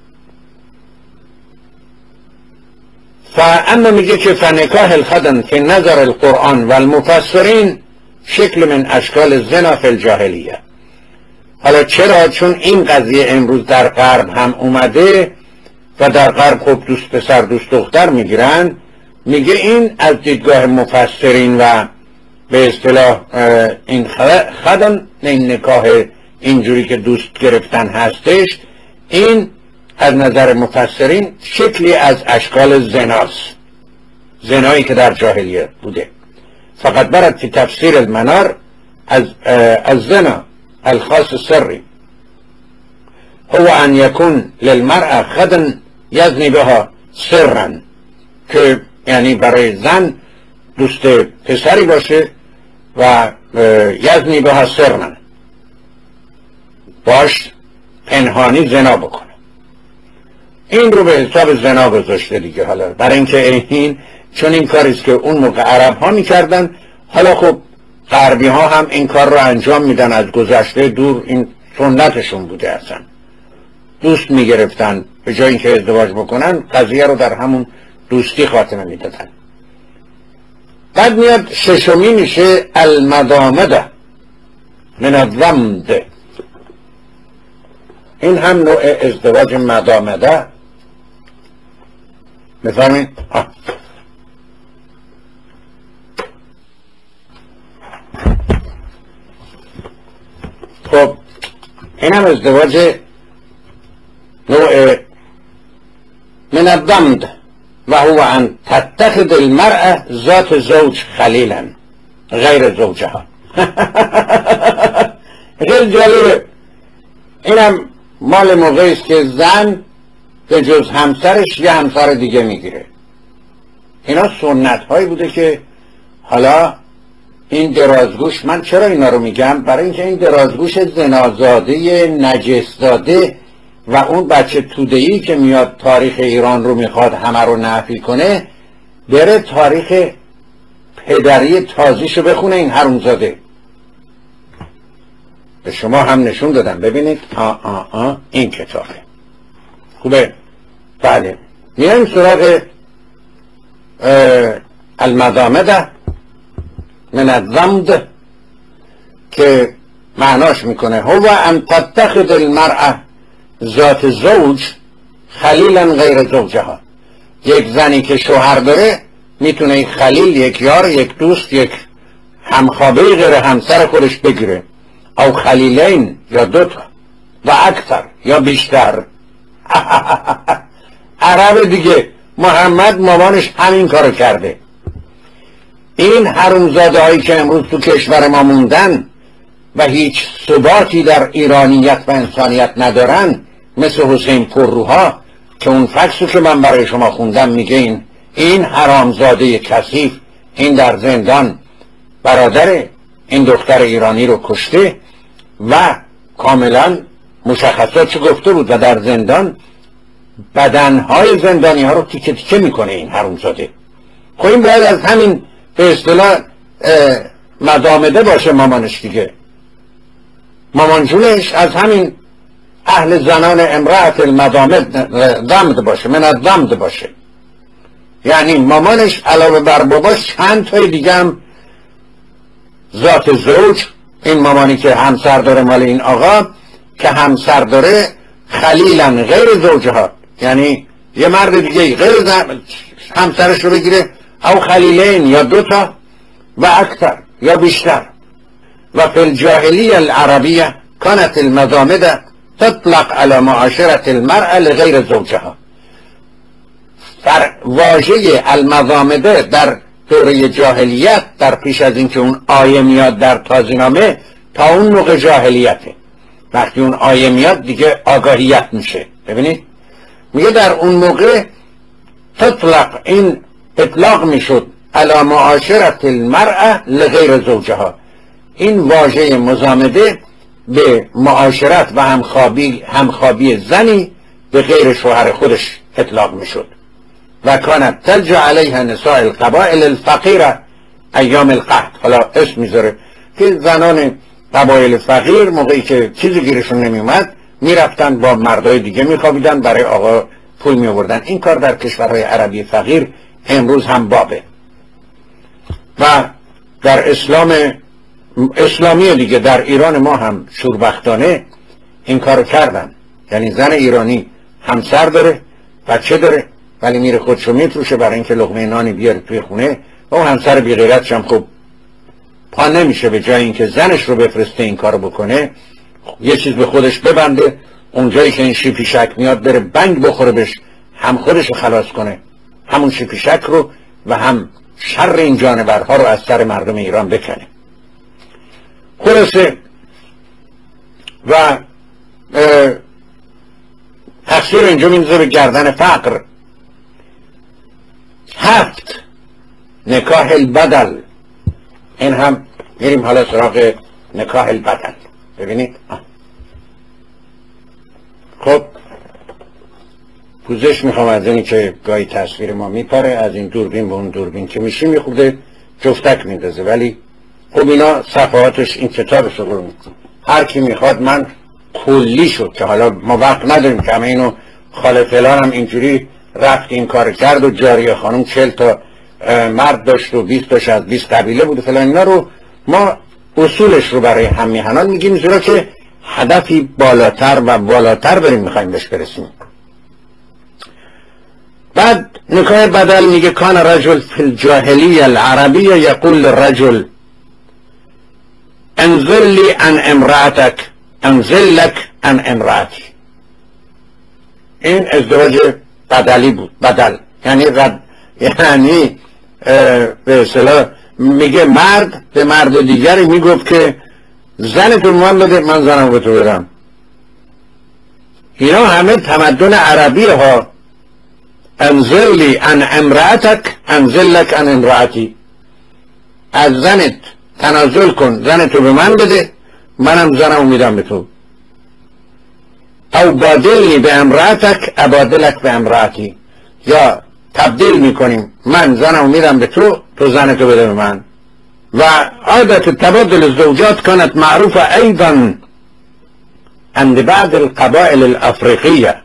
اما میگه که فنکاح الخدن فی نظر القرآن و المفسرین شکل من اشکال زنا فی الجاهلیه. حالا چرا؟ چون این قضیه امروز در غرب هم اومده و در غرب خب دوست پسر دوست دختر میگیرن. میگه این از دیدگاه مفسرین و به اصطلاح این خدن، این نکاح اینجوری که دوست گرفتن هستش، این از نظر مفسرین شکلی از اشکال زناست، زنایی که در جاهلیت بوده. فقط برد فی تفسیر المنار از زنا الخاص سری هو ان یکون للمرأة خدن یزنی بها سرا، که یعنی برای زن دوست پسری باشه و یزنی بها سرا، باش پنهانی زنا بکنه. این رو به حساب زنا گذاشته دیگه. حالا برای اینکه این چون این کاریست که اون موقع عرب ها میکردن، حالا خب غربی ها هم این کار رو انجام میدن از گذشته دور، این سنتشون بوده. اصلا دوست میگرفتن، به جای اینکه ازدواج بکنن قضیه رو در همون دوستی خاتمه میدادن. بعد میاد ششمی میشه المدامده من الضمد، این هم نوع ازدواج مدامده. بفرمایید. خب این هم ازدواج نوع من الضمد و هو ان تتخذ المرأة ذات زوج خلیلا غیر زوجها. خیلی جالبه. اینم مال موقعی است که زن به جز همسرش یه همسر دیگه میگیره. اینا سنت هایی بوده که حالا این درازگوش، من چرا اینا رو میگم؟ برای اینکه این درازگوش زنازاده نجس‌زاده و اون بچه توده‌ای که میاد تاریخ ایران رو میخواد همه رو نفی کنه، بره تاریخ پدری تازیشو بخونه. این حرومزاده به شما هم نشون دادم، ببینید این کتابه. خوبه؟ بله. میایم سراغ المضامد من الضمد که معناش میکنه هو ان تتخذ المرأة ذات زوج خلیلا غیر زوجها. یک زنی که شوهر داره میتونه یک خلیل، یک یار، یک دوست، یک همخوابه غیر همسر خودش بگیره، او خلیلین یا دوتا و اکثر یا بیشتر. عرب دیگه. محمد مامانش همین کارو کرده. این حرومزاده هایی که امروز تو کشور ما موندن و هیچ ثباتی در ایرانیت و انسانیت ندارن، مثل حسین پرروها که اون فکسو که من برای شما خوندم میگه این حرامزاده کثیف این در زندان برادر این دختر ایرانی رو کشته و کاملا مشخصات گفته بود و در زندان بدنهای زندانی ها رو تیکه تیکه میکنه این حرومزاده. خب این باید از همین به اصطلاح مضامده باشه مامانش دیگه. مامانجونش از همین اهل زنان امرأت المضامد باشه، من از ضمد باشه. یعنی مامانش علاوه بر باباش چند تای دیگه هم ذات زوج، این مامانی که همسر داره مال این آقا که همسر داره خلیلا غیر زوجها، یعنی یه مرد دیگه غیر همسرش رو بگیره، او خلیلین یا دوتا و اکثر یا بیشتر. و فی الجاهلیه العربیه کانت المضامد تطلق على معاشرة المرأة لغیر زوجها. واژه المضامده در دوره جاهلیت، در پیش از اینکه اون آیه میاد در تازی‌نامه، تا اون موقع جاهلیته. وقتی اون آیه میاد دیگه آگاهیت میشه. ببینید میگه در اون موقع تطلق، این اطلاق میشد على معاشرة المرأة لغیر زوجها. این واژه مضامده به معاشرت و همخوابی زنی به غیر شوهر خودش اطلاق میشد. و کانت تلجا علیها نساء القبائل الفقیره ایام القحط. حالا اسم میذاره که زنان قبایل فقیر موقعی که چیزی گیرشون نمیومد میرفتن با مردای دیگه میخوابیدن، برای آقا پول میآوردن. این کار در کشورهای عربی فقیر امروز هم بابه و در اسلامی دیگه در ایران ما هم شوربختانه این کارو کردن. یعنی زن ایرانی همسر داره، بچه داره، ولی میره خودشو میفروشه برای اینکه لقمه نانی بیاره توی خونه و اون همسر بیغیرتش هم خب پا نمیشه به جای اینکه زنش رو بفرسته این کارو بکنه، یه چیز به خودش ببنده، اونجایی که این شیپیشک میاد بره بنگ بخوره بهش، هم خودش رو خلاص کنه، همون شیپیشک رو و هم شر این جانورها رو از سر مردم ایران بکنه. خلاصه و تقصیر اینجا میندازه به گردن فقر. 7 نکاح البدل. این هم میریم حالا سراغ نکاح البدل. ببینید خب پوزش میخوام از اینی که گاهی تصویر ما میپره، از این دوربین به اون دوربین که میشی میخورده جفتک میندازه، ولی خب اینا صفحاتش این کتابش رو هر کی میخواد. من کلی شد که حالا ما وقت نداریم که همه اینو خاله فلان هم اینجوری رفت این کار کرد و جاریه خانم 40 تا مرد داشت و 20 تاش از 20 قبیله بود فلان. اینا رو ما اصولش رو برای هم میهنان میگیم، زیرا که هدفی بالاتر و بالاتر بریم میخوایم بهش برسیم. بعد نکاح بدل میگه کان رجل فی الجاهلیه العربیه یقول للرجل انزل لی عن امرأتك انزل لك عن امرأتی. این ازدواج بدلی بود. بدل یعنی یعنی به اصطلاح میگه مرد به مرد دیگری میگفت که زن تو من بده، من زنم به تو بدم. اینا همه تمدن عربی ها. انزلی عن امرأتک انزلک عن امرأتی، از زنت تنازل کن، زن تو به من بده، منم زنم میدم به تو. او بادلنی به امرأتک ابادلک به امرأتی، یا تبدیل میکنیم، من زنم میدم به تو، تو زن تو بده به من. و عادت تبادل الزوجات كانت معروفة ايضا عند بعض القبائل الافریقیه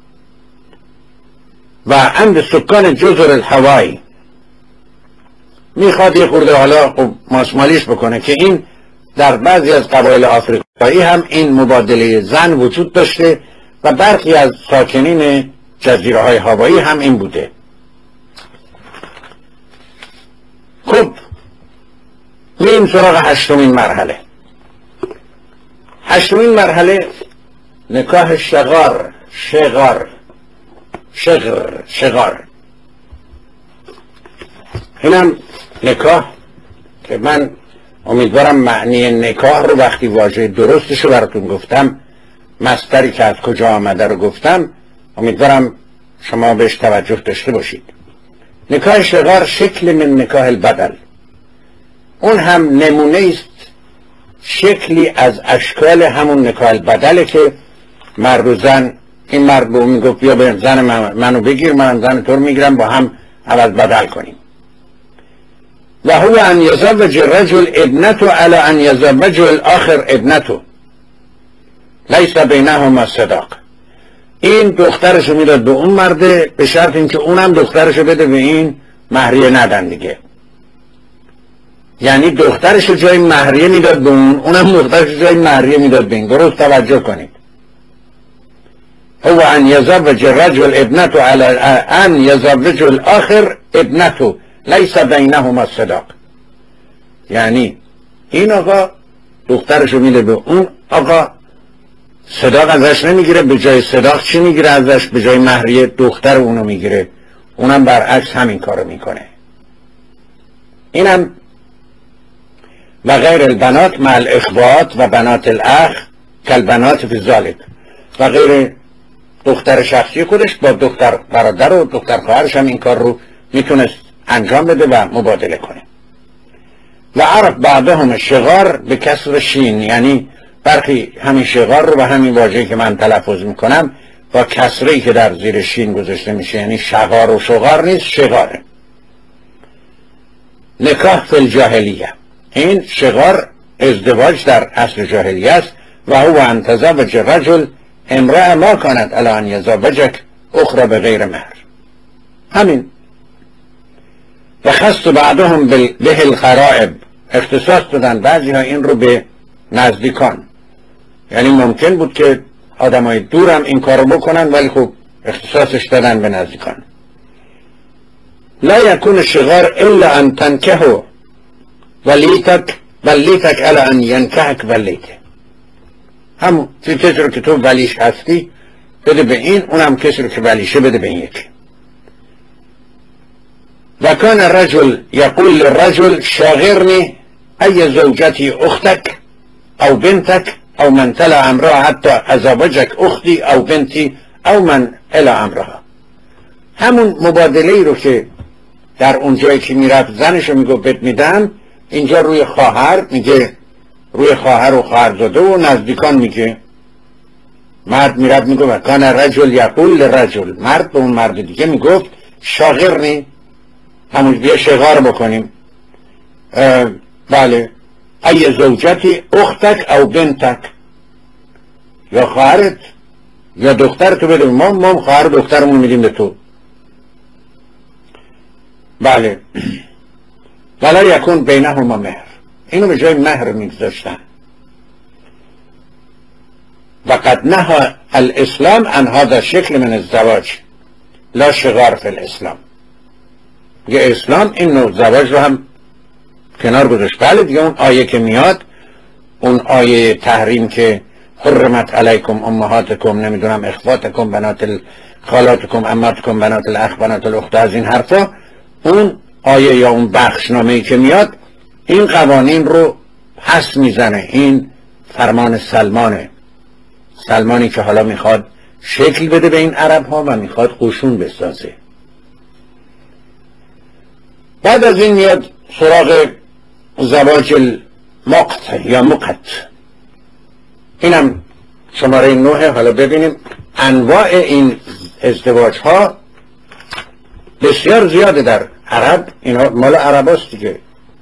و عند سکان جزر الهوایی. میخواد یه خورده حالا ماسمالیش بکنه که این در بعضی از قبایل آفریقایی هم این مبادله زن وجود داشته و برخی از ساکنین جزیره های هوایی هم این بوده. خب میریم سراغ هشتمین مرحله. هشتمین مرحله نکاح شغار. اینم نکاح که من امیدوارم معنی نکاح رو وقتی واژه درستش رو براتون گفتم، مصدری که از کجا آمده رو گفتم، امیدوارم شما بهش توجه داشته باشید. نکاح شغار شکل من نکاح البدل، اون هم نمونه است، شکلی از اشکال همون نکاح البدله که مرد و زن، این مرد به اون میگفت بیا به زن منو بگیر، منم زن تو رو میگیرم، با هم عوض بدل کنیم. و هو ان یزوج الرجل ابنته علی ان یزوج الاخر ابنته لیس بینهما صداق. این دخترشو میداد به اون مرده به شرط اینکه اونم دخترشو بده به این، مهریه ندن دیگه. یعنی دخترشو جای مهریه میداد به اون، اونم دخترشو جای مهریه میداد به این. درست توجه کنید. هو ان یزوج الرجل ابنته علی ان یزوج الاخر ابنته لیس بینهما صداق. یعنی این آقا دخترشو میده به اون آقا، صداق ازش نمیگیره، به جای صداق چی میگیره ازش؟ به جای مهریه دختر اونو میگیره. اونم برعکس همین کارو میکنه. اینم و غیر البنات مع الاخوات و بنات الاخ کالبنات فی ذلک، و غیر دختر شخصی خودش با دختر برادر و دختر خواهرش هم این کار رو میتونست انجام بده و مبادله کنه. و عرف بعضهم شغار به کسر شین، یعنی برخی همین شغار رو به همین واژه‌ای که من تلفظ میکنم با کسره‌ای که در زیر شین گذاشته میشه، یعنی شغار و شغار نیست، شغاره. نکاح فی الجاهلیه، این شغار ازدواج در اصل جاهلیه است. و هو ان تزوج رجل امرأة ما کانت علی ان یزوجک اخرى بغیر مهر. همین. و خص بعضهم به القرائب، اختصاص دادن بعضی ها این رو به نزدیکان. یعنی ممکن بود که آدمای دور هم این کار رو بکنن، ولی خب اختصاصش دادن به نزدیکان. لا یکون شغار الا ان تنکه ولیتک علی ان ینکحک ولیته. همون کسی رو که تو ولیش هستی بده به این، اونم کسی رو که ولیشه بده به این یکی. و کان الرجل یقول للرجل شاغرنی ای زوجتی اختک او بنتک او من طلع امرها حتی ازوجک اختی او بنتی او من الی امرها. همون مبادله رو که در اون جایی که میرفت زنشو میگو بد میدم، اینجا روی خواهر میگه، روی خواهر و خواهرزاده و نزدیکان میگه. مرد میرفت میگو و کان الرجل یقول للرجل، مرد به اون مرد دیگه میگفت شاغرنی، همون بیا شغار بکنیم، بله، ای زوجتی اختک او بنتک، یا خواهرت یا دخترتو بده ما خواهر دخترمون میدیم به تو. بله. ولا یکون بینهما مهر، اینو به جای مهر میگذاشتن. و قد نهى الاسلام عن هذا شکل من الزواج لا شغار فی الاسلام. یه اسلام این نوع زواج رو هم کنار گذاشت. بله دیگه اون آیه که میاد، اون آیه تحریم که حرمت علیکم امهاتکم، نمیدونم اخواتکم بنات خالاتکم عماتکم بنات الاخ بنات الاخت، از این حرفا، اون آیه یا اون بخشنامه‌ای که میاد این قوانین رو پس میزنه. این فرمان سلمانی که حالا میخواد شکل بده به این عرب ها و میخواد قشون بسازه. بعد از این میاد سراغ زواج المقت یا مقت، اینم شماره 9. حالا ببینیم انواع این ازدواج ها بسیار زیاده در عرب، اینا مال عرب هست دیگه.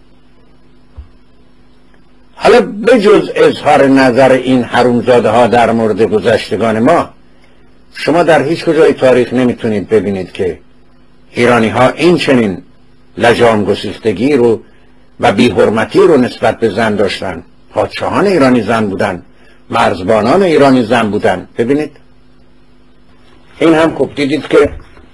حالا بجز اظهار نظر این حرومزاده ها در مورد گذشتگان ما، شما در هیچ کجای تاریخ نمیتونید ببینید که ایرانی ها این چنین لجام گسیختگی رو و بی‌حرمتی رو نسبت به زن داشتن. پادشاهان ایرانی زن بودن، مرزبانان ایرانی زن بودن. ببینید این هم خوب دیدید که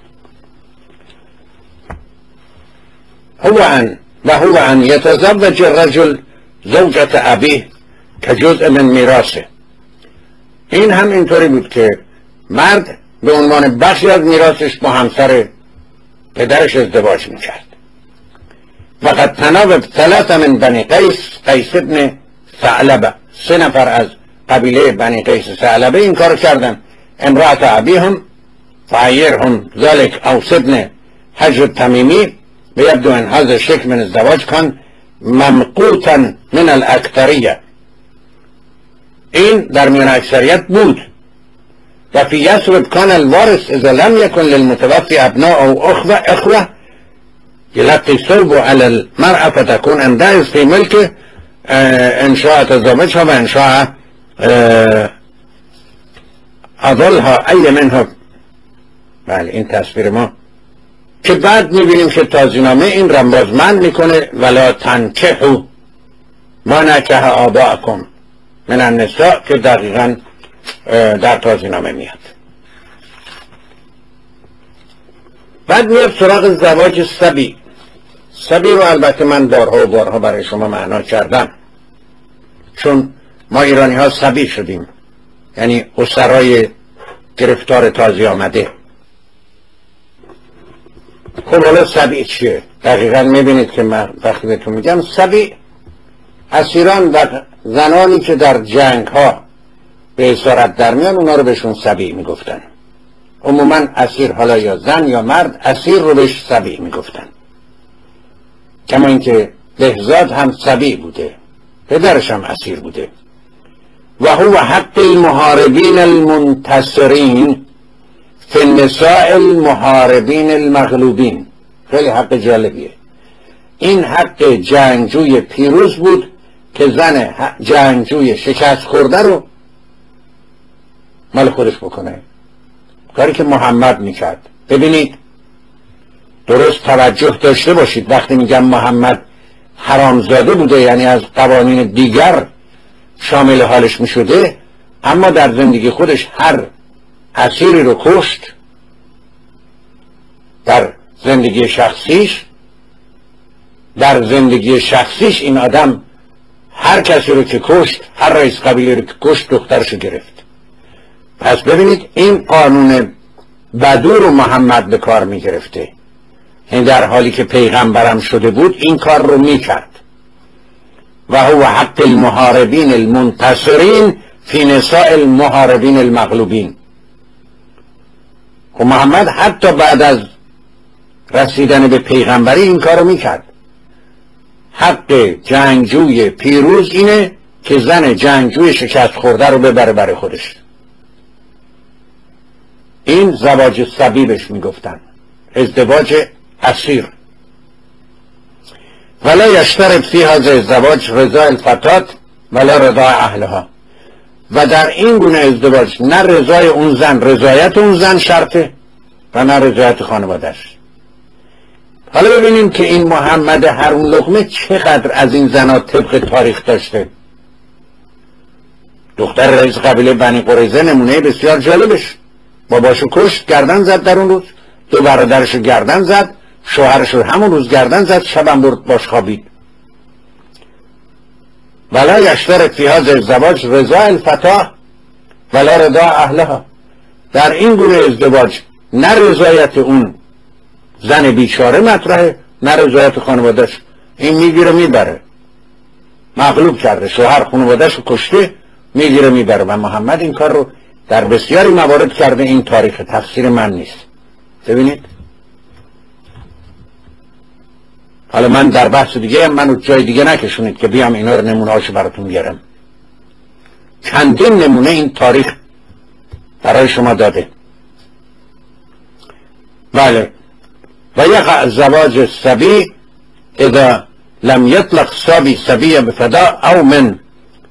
هو ان یتزوج الرجل زوجة ابیه که جزء من میراثه. این هم اینطوری بود که مرد به عنوان بخشی از میراثش با همسر پدرش ازدواج میکرد. وقد تناوب 3 من بنی قیس ابن ثعلبه، 3 نفر از قبیله بنی قیس ثعلبه این کار کردن. امرأة ابیهم فعیرهم ذلك اوس ابن حجر التمیمی بیبدو ان هذا الشکل من الزواج کان ممقوتا من الاکثریه. این در میان اکثریت بود. و فی یثرب کان الوارث اذا لم یکن للمتوفی ابناء او اخوه یلقی صلب علی المرأة فتكون عندها فی ملک ان شاء تزوجها و ان شاء اضلها ای منها. بله این تصویر ما که بعد میبینیم که تازینامه این رمبازمند میکنه ولا تنکحوا ما نکح آباءکم من النساء، که دقیقا در تازینامه میاد. بعد میاد سراغ زواج صبی. صبی رو البته من بارها و بارها برای شما معنا کردم، چون ما ایرانی ها صبی شدیم، یعنی اسرای گرفتار تازی آمده. خب حالا صبی چیه؟ دقیقا میبینید که من وقتی بهتون میگم صبی، اسیران و زنانی که در جنگ ها به اسارت در میان، اونا رو بهشون صبی میگفتن. عموما اسیر، حالا یا زن یا مرد، اسیر رو بهش صبی میگفتن. کما اینکه بهزاد هم صبی بوده، پدرش هم اسیر بوده. و هو حق المحاربین المنتصرین فی النساء المحاربین المغلوبین. خیلی حق جالبیه. این حق جنگجوی پیروز بود که زن جنگجوی شکست خورده رو مال خودش بکنه، کاری که محمد میکرد. ببینید درست توجه داشته باشید، وقتی میگم محمد حرامزاده بوده یعنی از قوانین دیگر شامل حالش میشده، اما در زندگی خودش هر اسیری رو کشت. در زندگی شخصیش این آدم هر کسی رو که کشت، هر رئیس قبیله رو که کشت، دخترشو گرفت. پس ببینید این قانون بدو رو محمد به کار می گرفته. این در حالی که پیغمبرم شده بود این کار رو می کرد. و هو حق المحاربین المنتصرین فی نساء المحاربین المغلوبین. و محمد حتی بعد از رسیدن به پیغمبری این کار رو می کرد. حق جنگجوی پیروز اینه که زن جنگجوی شکست خورده رو ببره برای خودش. این زواج صبی بهش میگفتن، ازدواج اسیر. ولا یشترط فی هذا الزواج رضا الفتات ولا رضا اهلها. و در این گونه ازدواج نه رضای اون زن، رضایت اون زن شرطه، و نه رضایت خانواده‌اش. حالا ببینیم که این محمد حروم لقمه چقدر از این زنها طبق تاریخ داشته. دختر رئیس قبیله بنی قریظه نمونه بسیار جالبش. باباشو کشت، گردن زد در اون روز، 2 برادرشو گردن زد، شوهرشو همون روز گردن زد، شبم برد باش خوابید. ولا یشترط فی هذا الزواج رضا الفتاة ولا رضا اهلها. در این گونه ازدواج نه رضایت اون زن بیچاره مطرحه نه رضایت خانوادهش. این میگیره میبره، مغلوب کرده، شوهر خانوادهش رو کشته، میگیره میبره. و محمد این کار رو در بسیاری موارد کرده. این تاریخ، تفسیر من نیست. ببینید حالا من در بحث دیگه منو جای دیگه نکشونید که بیام اینا رو نمونه هاشو براتون بیارم. چندین نمونه این تاریخ برای شما داده. بله. و یقع زواج الصبی اذا لم يطلق صبی بفداء او من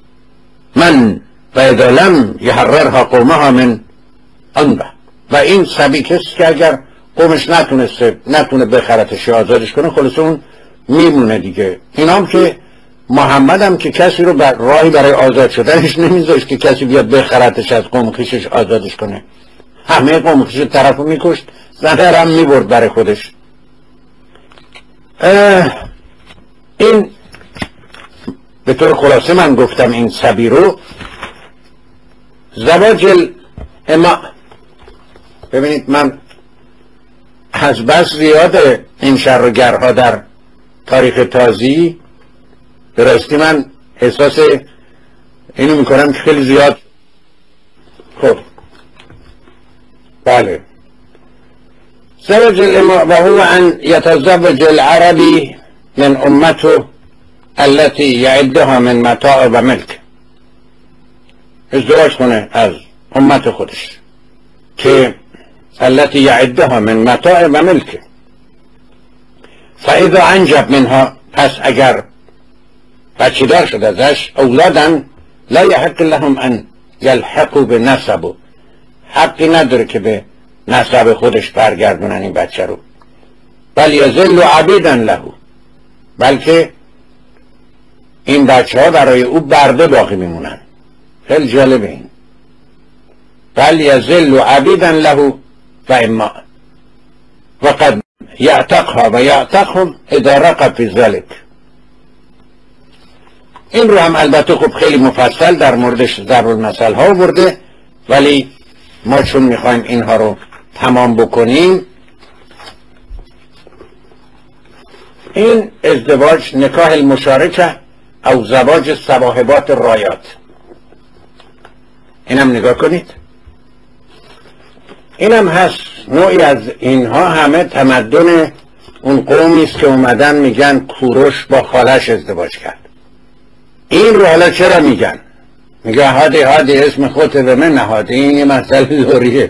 و اذا لم يحررها قومها من انبه. و این صبی کسی که اگر قومش نتونه بخرتش آزادش کنه، خلاص اون میمونه دیگه. این هم که محمد هم که کسی رو راهی برای آزاد شدنش نمیذاشت که کسی بیاد بخرتش از قوم خویشش آزادش کنه. همه قوم خویش طرفو میکشت، زنه هم میبرد برای خودش. این به طور خلاصه من گفتم این صبی رو زواج اما. ببینید من از بس زیاد این شرگرها در تاریخ تازی به راستی من احساس اینو میکنم که خیلی زیاد. خب بله. زواج الاماء و هو ان یتزوج العربی من امته التي یعدها من متاع و ملک. ازدواج کنه از امت خودش که التي یعدها من متاع و ملک. فاذا انجب منها، پس اگر بچه دار شد ازش، اولادن لا یحق لهم ان یلحقوا بنسبه، حقی نداره که به نسب خودش برگردونن این بچه رو. بل یذل عبیدا له، بلکه این بچه ها برای او برده باقی میمونن. خیلی جالبه این. بل یذل عبیدا له و اما و قد یعتقها و یعتقهم اذا رقب فی ذلک. این رو هم البته خب خیلی مفصل در موردش ضرب المثل ها برده، ولی ما چون میخوایم اینها رو تمام بکنیم، این ازدواج نکاح المشارکه او زواج صواحبات الرایات، اینم نگاه کنید. اینم هست نوعی از اینها. همه تمدن اون قومی است که اومدن میگن کوروش با خالش ازدواج کرد. این رو حالا چرا میگن؟ میگه هادی اسم خودت به من نهادی. این یه مسئله لوریه.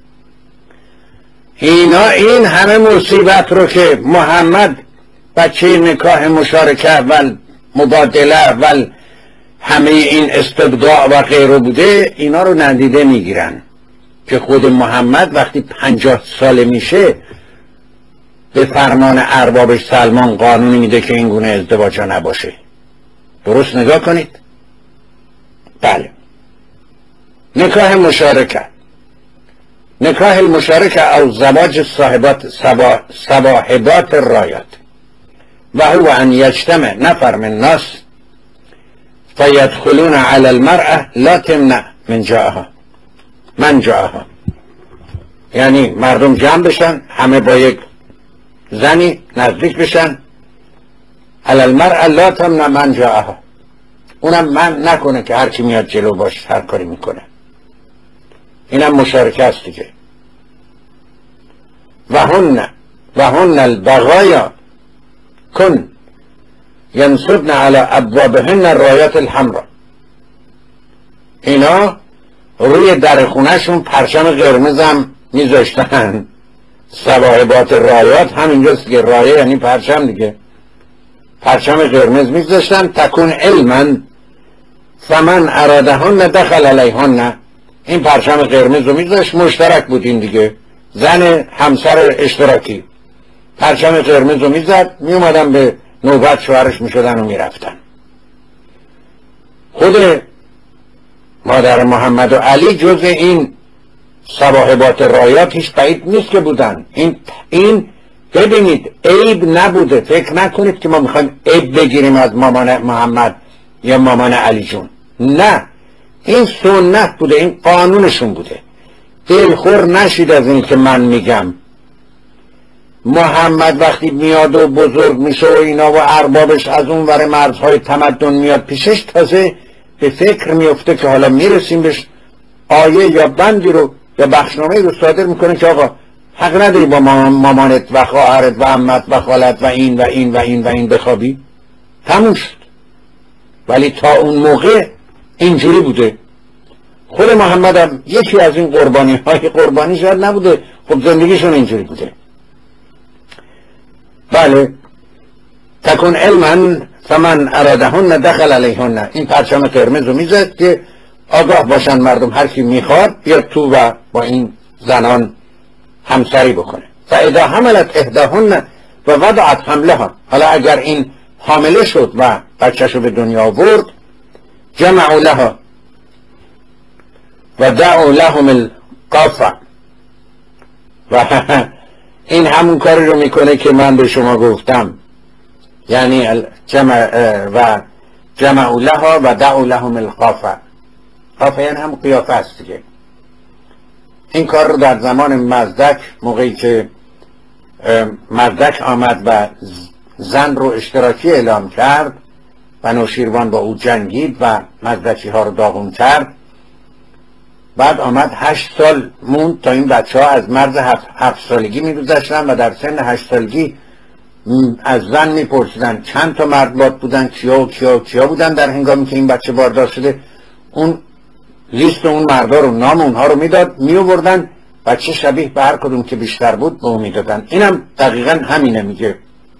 اینا این همه مصیبت رو که محمد بچه نکاح مشارکه و مبادله و همه این استبداع و غیره بوده، اینا رو ندیده میگیرن که خود محمد وقتی 50 ساله میشه به فرمان اربابش سلمان قانونی میده که این گونه ازدواج ها نباشه. درست نگاه کنید. بله. نکاح مشارکه، نکاح المشارکه او زواج صواحبات الرایات و هو ان یجتمع نفر من الناس فیدخلون علی المرأة لا تمنع من جاءها. یعنی مردم جمع بشن، همه با یک زنی نزدیک بشن، علی المرأة لا تمنع من جاءها، اونم من نکنه که هر کی میاد جلو باش هر کاری میکنه. اینم مشارکه است دیگه. و هن البغایا کن ینصبن علی ابوابهن الرایات الحمراء. اینا روی در خونهشون پرچم قرمز هم میذاشتن. صواحبات رایات همینجاست که رایه یعنی پرچم دیگه. پرچم قرمز میذاشتن. تکون علما فمن ارادهن دخل علیهن. این پرچم قرمز رو میذاشت، مشترک بود این دیگه. زن همسر اشتراکی پرچم قرمز رو میزد، میومدن به نوبت شوهرش میشدن و میرفتن. خود مادر محمد و علی جز این صواحبات رایات هیچ بعید نیست که بودن. این ببینید عیب نبوده. فکر نکنید که ما میخوایم عیب بگیریم از مامان محمد یا مامان علی جون. نه، این سنت بوده، این قانونشون بوده. دلخور نشید از این که من میگم محمد وقتی میاد و بزرگ میشه و اینا و اربابش از اون ور مرزهای تمدن میاد پیشش، تازه به فکر میفته که حالا میرسیم بهش آیه یا بندی رو یا بخشنامه رو صادر میکنه که آقا حق نداری با مامانت و خواهرت و عمت و خالت و این و این و این و این بخوابی. تموم شد. ولی تا اون موقع اینجوری بوده. خود محمد هم یکی از این قربانی شاید نبوده، خب زندگیشون اینجوری بوده. بله، تکن علما فمن ارادهن دخل علیهن. این پرچم قرمز رو میزد که آگاه باشن مردم، هر کی میخواد بیاد تو و با این زنان همسری بکنه. فاذا حملت احداهن و وضعت حملها، حالا اگر این حامله شد و بچه‌شو به دنیا آورد، جمعوا لها و دعوا لهم القافه. و این همون کاری رو میکنه که من به شما گفتم، یعنی جمعوا لها و دعوا لهم القافه. قافه یعنی هم قیافه است دیگه. این کار رو در زمان مزدک، موقعی که مزدک آمد و زن رو اشتراکی اعلام کرد و نوشیروان با او جنگید و مزدکی ها رو داغون کرد، بعد آمد 8 سال موند تا این بچه ها از مرز 7 سالگی می‌گذشتن و در سن 8 سالگی از زن میپرسیدن چند تا مرد باد بودن، کیا و کیا و کیا بودن در هنگامی که این بچه باردار شده. اون لیست اون مردا رو، نام اونها رو میداد، میآوردن، بچه شبیه به هر کدوم که بیشتر بود به اون میدادن. اینم دقیقا همینه، میگه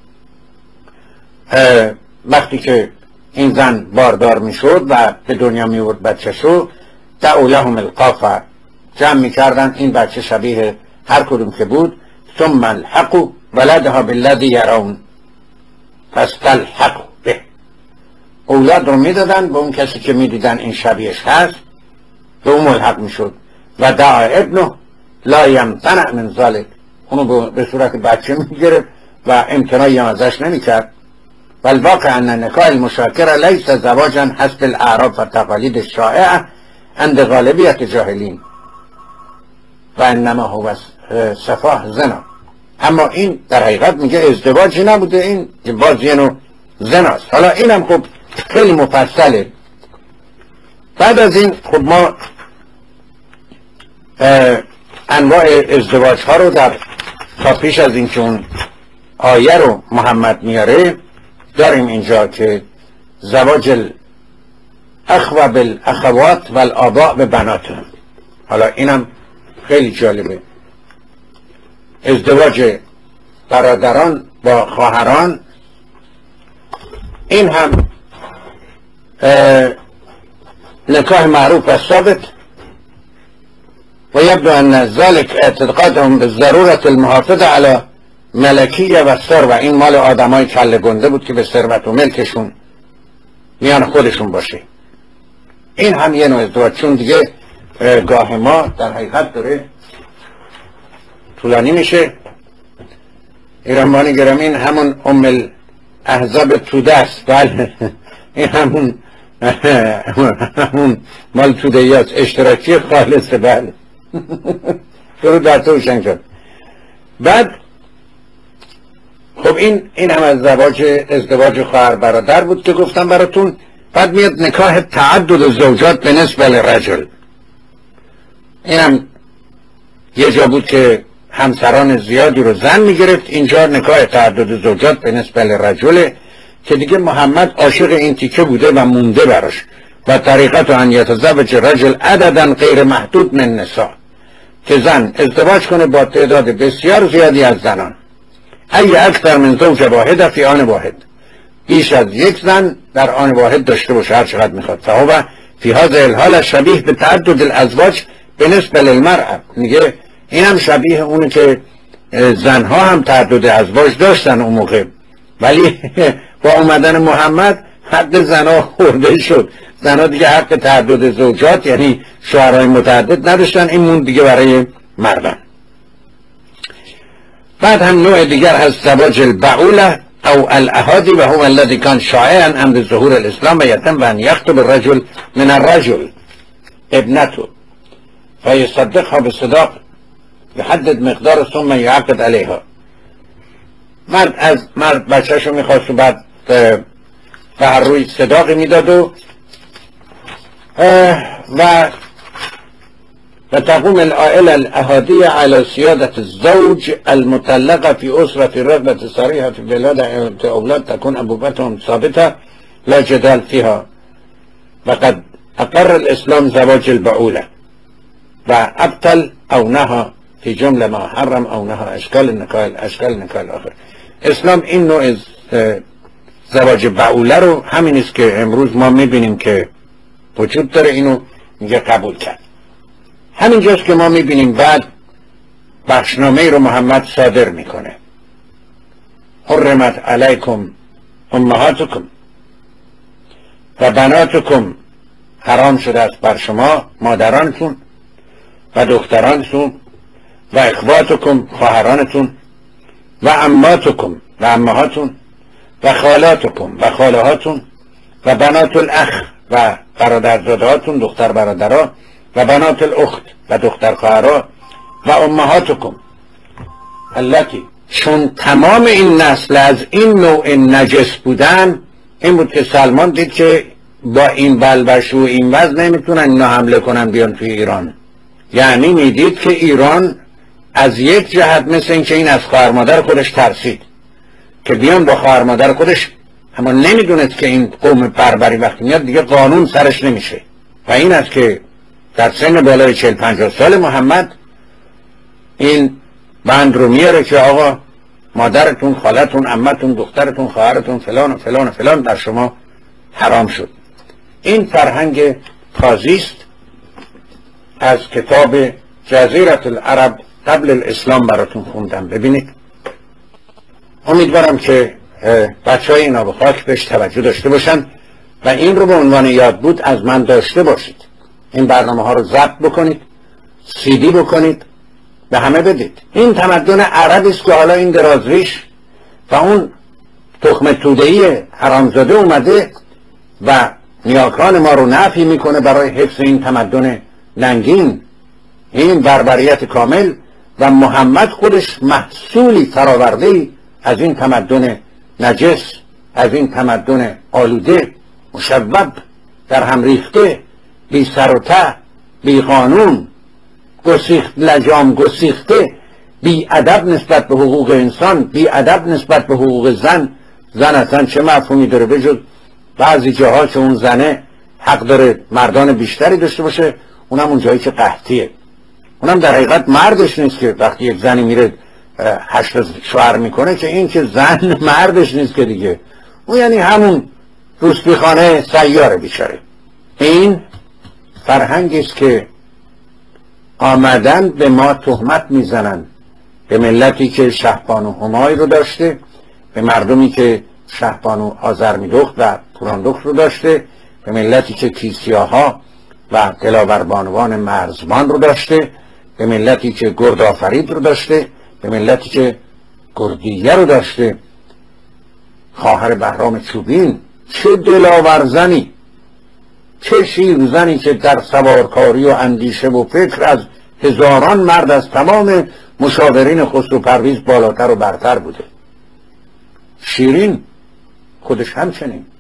وقتی که این زن باردار میشد و به دنیا میورد بچه‌شو، دعوا لهم القافه، جمع میکردن این بچه شبیه هر کدوم که بود. ثم الحقوا ولدها بالذی یرون فاستلحقوا به، اولاد رو میدادن به اون کسی که میدیدن این شبیهش هست، به اون ملحق میشد. و دعا ابنه لا یمتنع من ذلک، اونو به صورت بچه میگرفت و امتناعی هم ازش نمیکرد. والواقع ان نکاح المشاکره لیس زواجا حسب الاعراف و تقالید الشائعه عند غالبیت جاهلین و انما هو سفاح زنا. اما این در حقیقت میگه ازدواجی نبوده، این باز یه نوع زناست. حالا اینم خب خیلی مفصله. بعد از این خب ما انواع ازدواج ها رو در تا پیش از این که اون آیه رو محمد میاره داریم اینجا که زواج الاخوه بالاخوات و الآباء به بناتهم. حالا اینم خیلی جالبه، ازدواج برادران با خواهران. این هم نکاح معروف و ثابت و یبدو ان ذلك اعتقادهم بالضرورة المحافظه على ملکیه و ثروه. این مال آدمای کله گنده بود که به ثروت و ملکشون میان خودشون باشه. این هم یه نوع ازدواج، چون دیگه گاه ما در حقیقت داره طولانی میشه. ایرانبانی گرم، این همون ام الاحزاب توده است. بله، این همون مال توده است، اشتراکی خالصه. بله درو در تو روشن شد. بعد خب این هم از ازدواج خواهر برادر بود که گفتم براتون. بعد میاد نکاح تعدد زوجات به نسبت للرجل. اینم یه جا بود که همسران زیادی رو زن میگرفت، اینجا نکاح تعدد زوجات به نسبت للرجل که دیگه محمد عاشق این تیکه بوده و مونده براش. و طریقت ان یتزوج رجل عددا غیر محدود من نساء، که زن ازدواج کنه با تعداد بسیار زیادی از زنان. ای اکثر من زوج واحد فی آن واحد، بیش از یک زن در آن واحد داشته باشه هر چقدر میخواد. فهو فی هذا الحال شبیه به تعدد الازواج بالنسبه للمرأة. میگه این هم شبیه اونه که زنها هم تعدد ازواج داشتن اون موقع، ولی با اومدن محمد حد زنها خورده شد. زنها دیگه حق تعدد زوجات یعنی شوهرای متعدد نداشتن، این مون دیگه برای مردان. بعد هم نوع دیگر هست زواج البعوله او الاحادی و هو الذي كان شائعا عند ظهور الاسلام و یتم و ان یخطب الرجل من الرجل ابنته. فیصدقها بصداق یحدد مقدار ثم یعقد علیها. مرد بچه‌شو میخواست و بعد به هر روی صداقی میداد و تقوم العائلة الأحادية على سيادة الزوج المطلقة في أسرة رغبة صريحة في ولادة أولاد تكون أبوبتهم ثابتة لا جدال فيها. وقد أقر الإسلام زواج البعولة وأبطل أو نهى في جملة ما حرم أو نهى أشكال النکاح الآخر. اسلام این نوع زواج بعوله رو همین است که امروز ما میبینیم که وجود داره، اینو میگه قبول کرد. همینجاست که ما میبینیم بعد بخشنامه رو محمد صادر میکنه. حرمت علیکم امهاتکم و بناتکم، حرام شده است بر شما مادرانتون و دخترانتون و اخواتکم خواهرانتون و عماتکم و عمهاتون و خالاتکم و خالهاتون و بنات الاخ و برادرزادهاتون دختر برادرها و بنات الاخت و دختر خواهرها و امهاتکم التی. چون تمام این نسل از این نوع نجس بودن، این بود که سلمان دید که با این بلبش و این وضع نمیتونن اینا حمله کنن بیان توی ایران. یعنی میدید که ایران از یک جهت مثل این که این از خواهر مادر خودش ترسید که بیان با خواهر مادر خودش، اما نمیدونست که این قوم بربری وقتی میاد دیگه قانون سرش نمیشه. و این است که در سن بالای 40-50 سال محمد این بند رو میاره که آقا مادرتون، خالتون، عمتون، دخترتون، خواهرتون فلان و فلان و فلان در شما حرام شد. این فرهنگ تازی است. از کتاب جزیره العرب قبل الاسلام براتون خوندم، ببینید. امیدوارم که بچه های این آب خاک بهش توجه داشته باشن و این رو به عنوان یاد بود از من داشته باشید. این برنامه ها رو ضبط بکنید، CD بکنید، به همه بدید. این تمدن عربی است که حالا این درازریش و اون تخم توده‌ای حرامزاده اومده و نیاکان ما رو نفی میکنه برای حفظ این تمدن ننگین، این بربریت کامل. و محمد خودش محصولی فراورده از این تمدن نجس، از این تمدن آلوده، مشوب، در هم ریخته، بی سر و ته، بی قانون، لجام گسیخته، بی ادب نسبت به حقوق انسان، بی ادب نسبت به حقوق زن. زن اصلا چه مفهومی داره بجز بعضی جاها که اون زنه حق داره مردان بیشتری داشته باشه، اونم اون جایی که قحطیه. اونم در حقیقت مردش نیست که وقتی یک زنی میره 8 شوهر میکنه که این که زن مردش نیست که دیگه، اون یعنی همون روسپیخانه سیاره بیچاره. این فرهنگی است که آمدن به ما تهمت میزنن، به ملتی که شهبانو همای رو داشته، به مردمی که شهبانو آذرمیدخت و پوراندخت رو داشته، به ملتی که کیسیاها و دلاوربانوان مرزبان رو داشته، به ملتی که گردآفرید رو داشته، به ملتی که گردیه رو داشته. خواهر بهرام چوبین چه دلاورزنی، چه شیرزنی که در سوارکاری و اندیشه و فکر از هزاران مرد از تمام مشاورین خسرو پرویز بالاتر و برتر بوده. شیرین خودش همچنین.